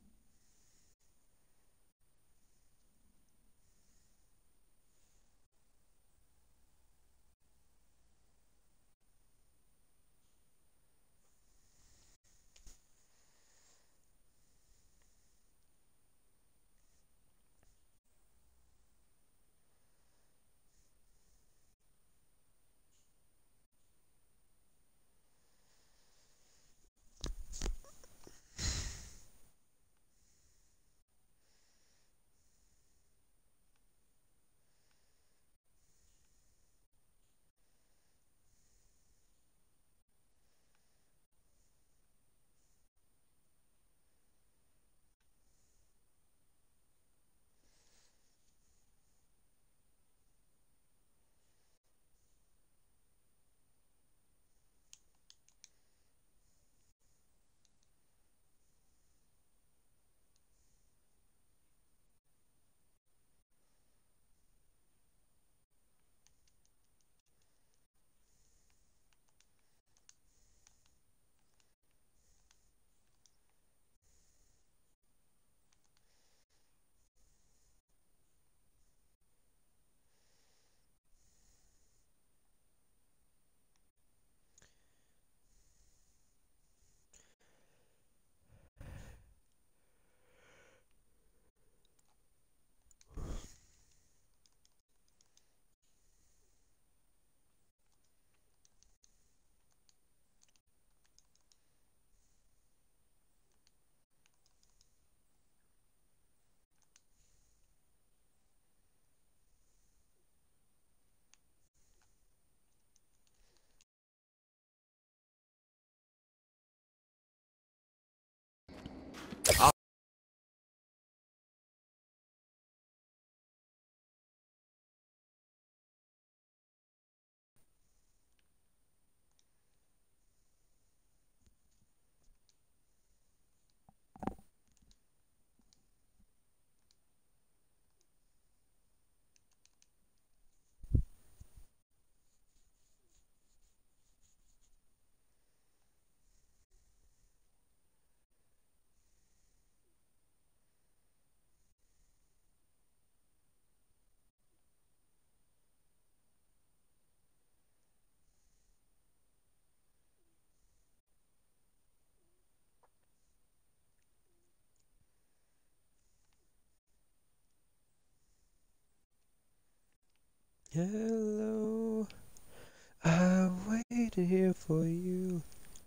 Hello, I waited here for you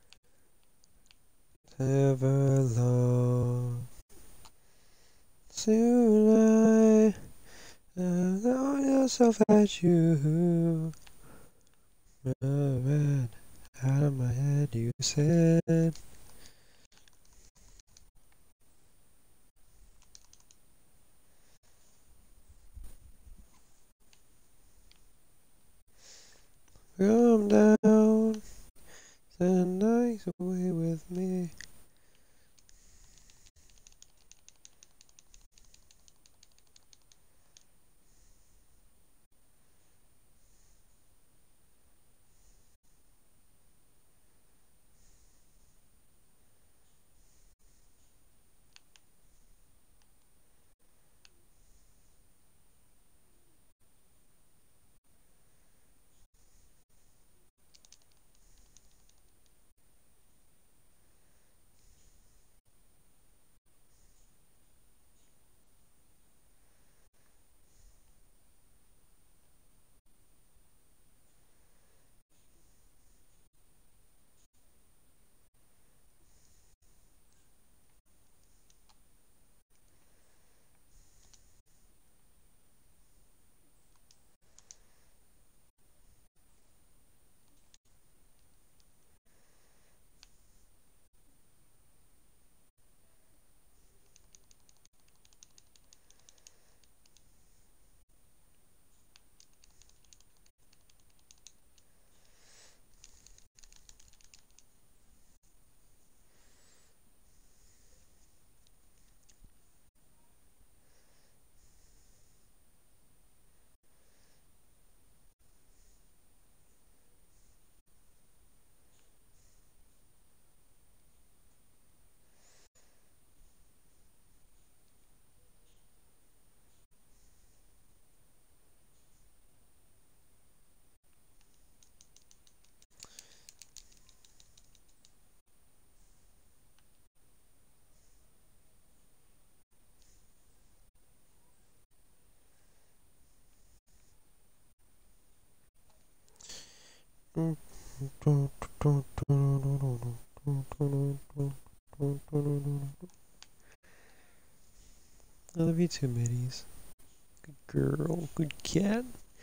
ever long. Soon I allow yourself at you. Ran out of my head, you said. Come down, spend the night away with me. I love you too, Middies. Good girl, good cat.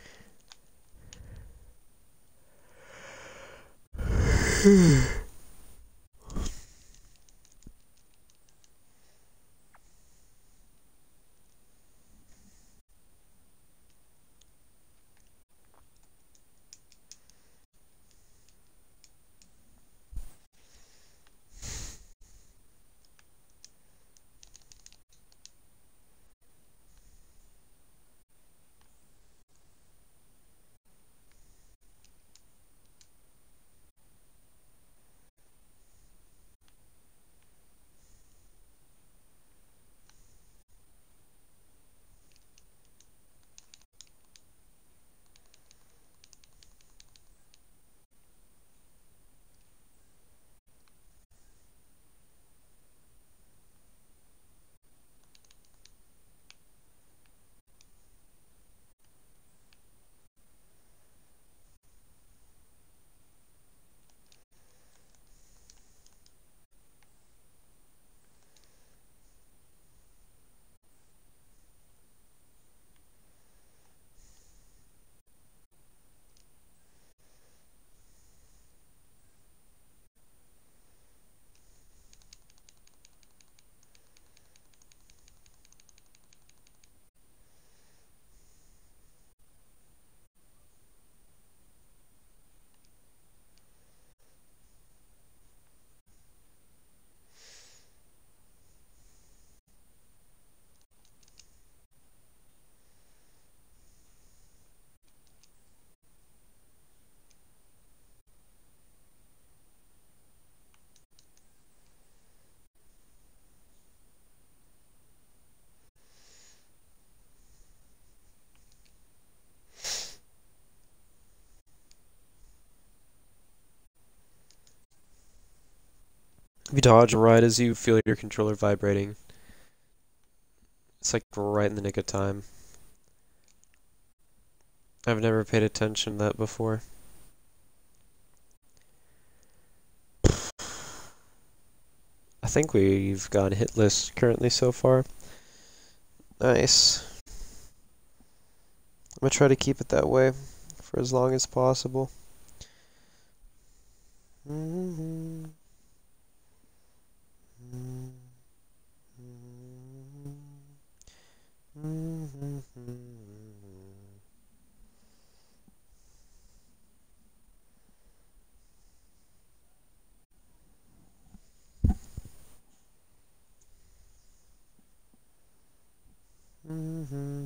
If you dodge right as you feel your controller vibrating, it's like right in the nick of time. I've never paid attention to that before. I think we've got a hit list currently so far. Nice. I'm gonna try to keep it that way for as long as possible. Mm-hmm. Mm-hmm. Mm-hmm.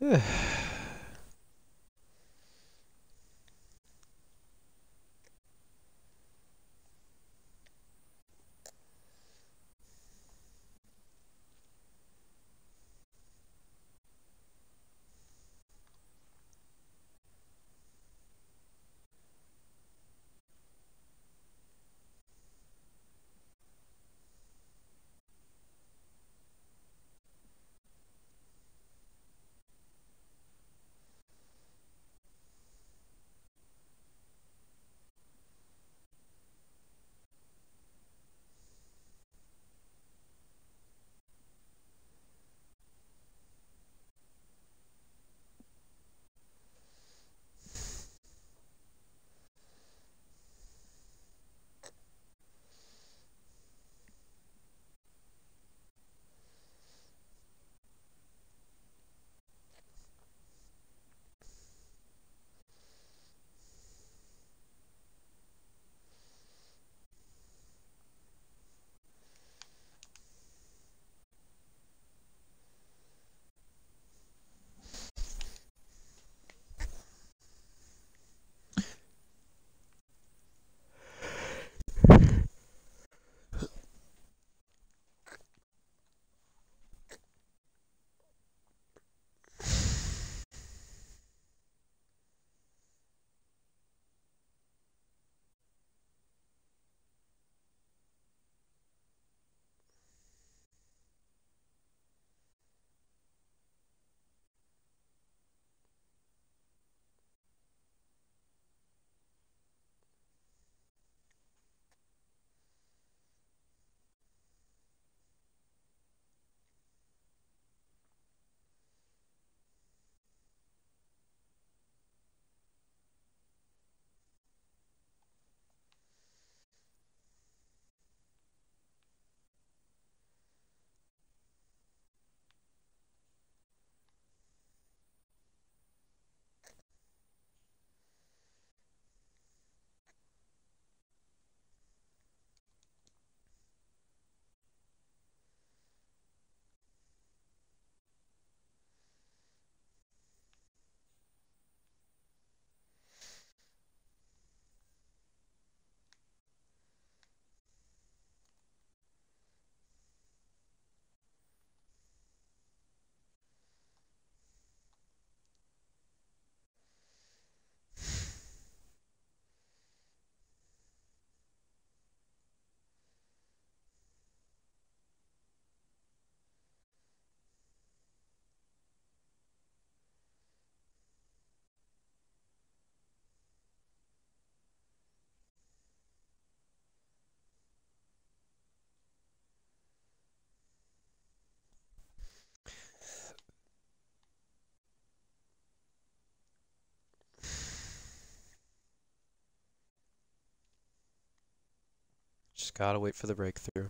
Just gotta wait for the breakthrough.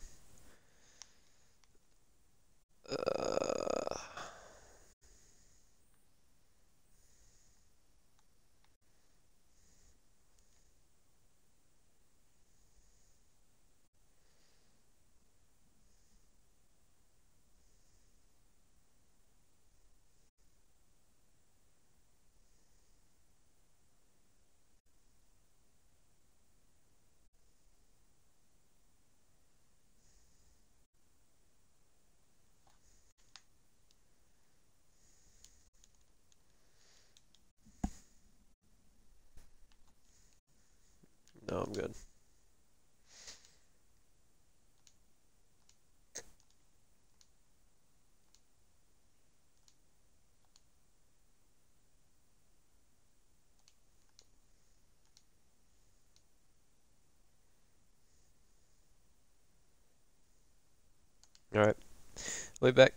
Uh... No, I'm good. Alright. Way back.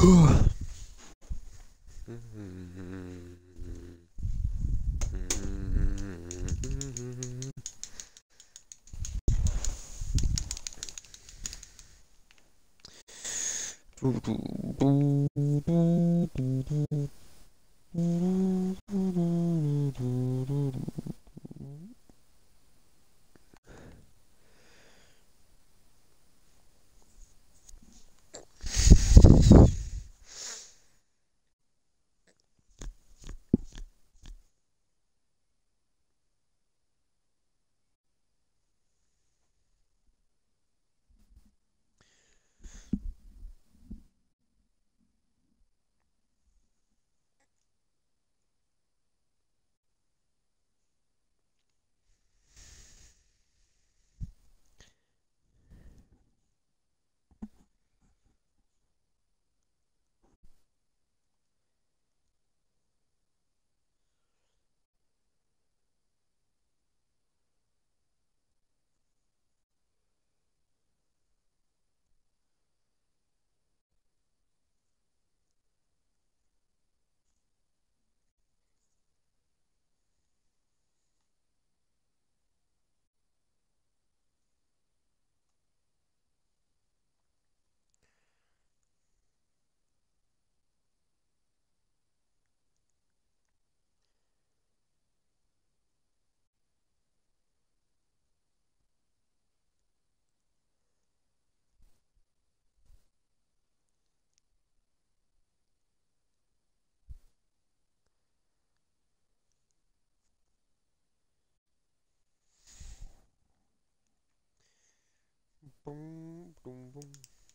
Boom, boom, boom.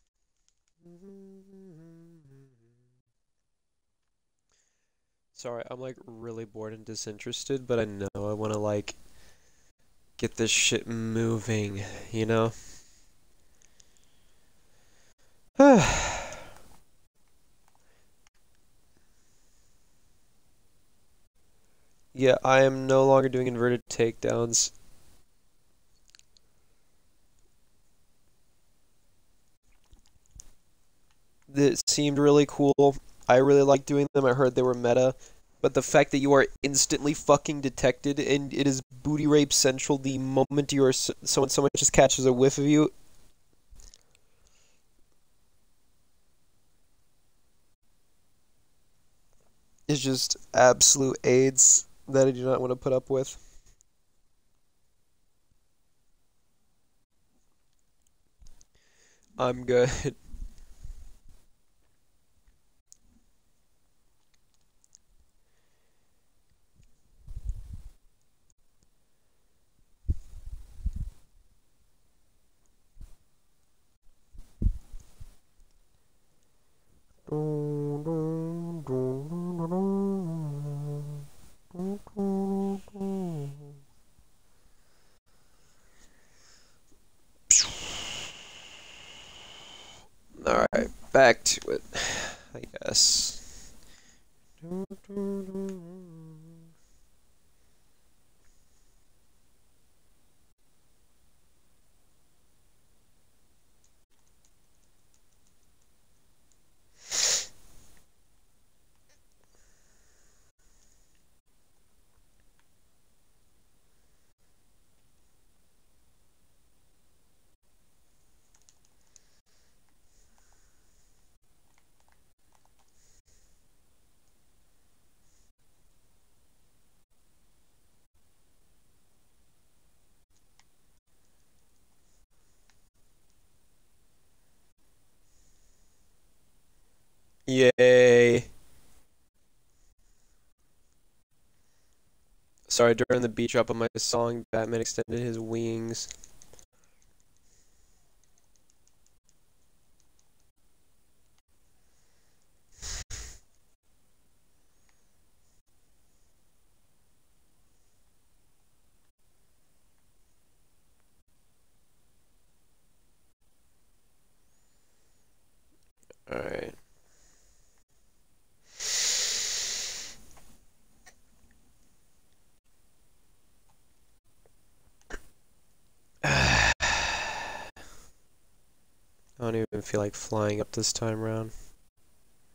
Sorry, I'm like really bored and disinterested, but I know I want to like get this shit moving, you know? Yeah, I am no longer doing inverted takedowns. It seemed really cool. I really liked doing them. I heard they were meta. But the fact that you are instantly fucking detected and it is booty rape central the moment you are so someone someone just catches a whiff of you. Is just absolute AIDS that I do not want to put up with. I'm good. Alright, back to it, I guess. Yay. Sorry, during the beat drop of my song, Batman extended his wings. Alright. I don't even feel like flying up this time around.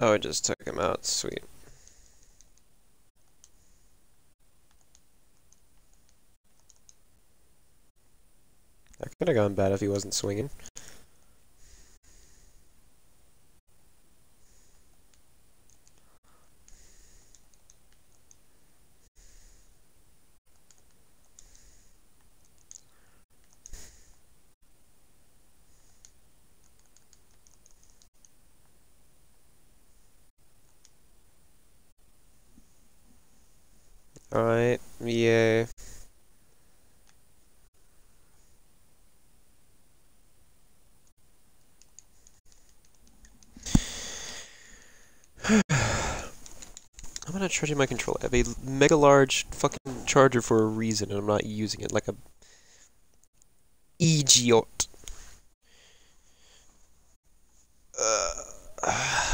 Oh, it just took him out. Sweet. That could have gone bad if he wasn't swinging. Alright, yeah. I'm not charging my controller. I have a mega large fucking charger for a reason, and I'm not using it like a idiot. Uh,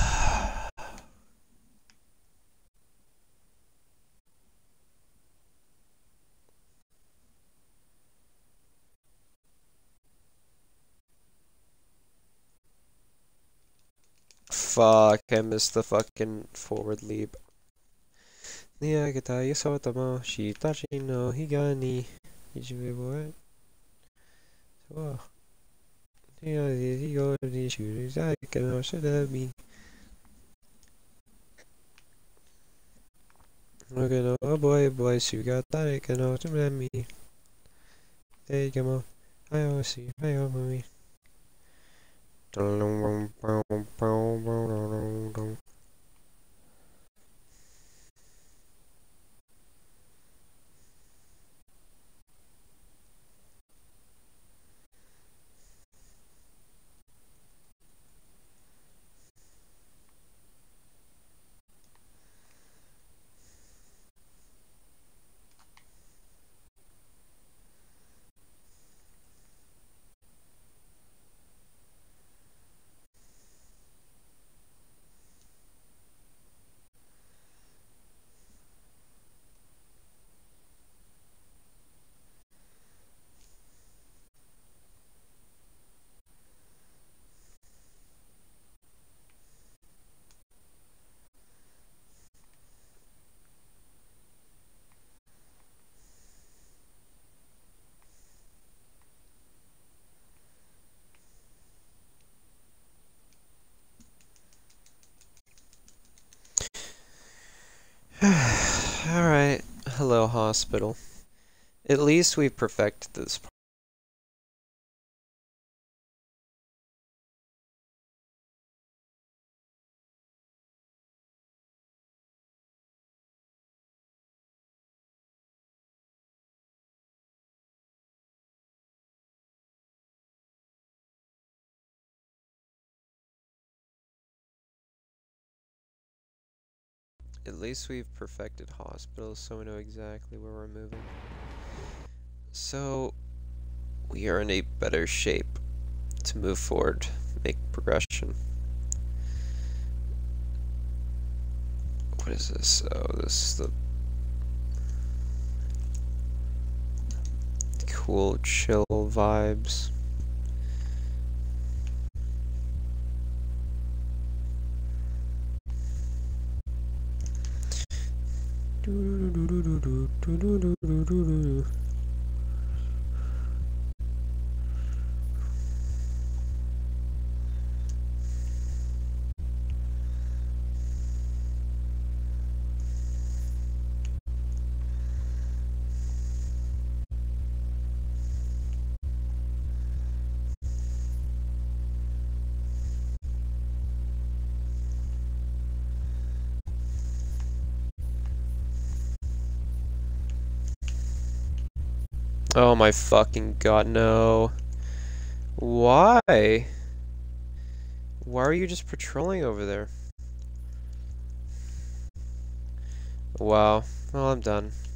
Fuck, I missed the fucking forward leap. Niyagata yasotamo shitachi no higani ichibe so Niyagigo ni shurizai kano shadami Nogano boy boy sugatare kano tumami Teigamo Ayoshi Ayomami Alright, hello hospital. At least we've perfected this part. At least we've perfected hospitals, so we know exactly where we're moving. So, we are in a better shape to move forward, make progression. What is this? Oh, this is the cool, chill vibes. Oh my fucking god, no. Why? Why are you just patrolling over there? Wow. Well, I'm done.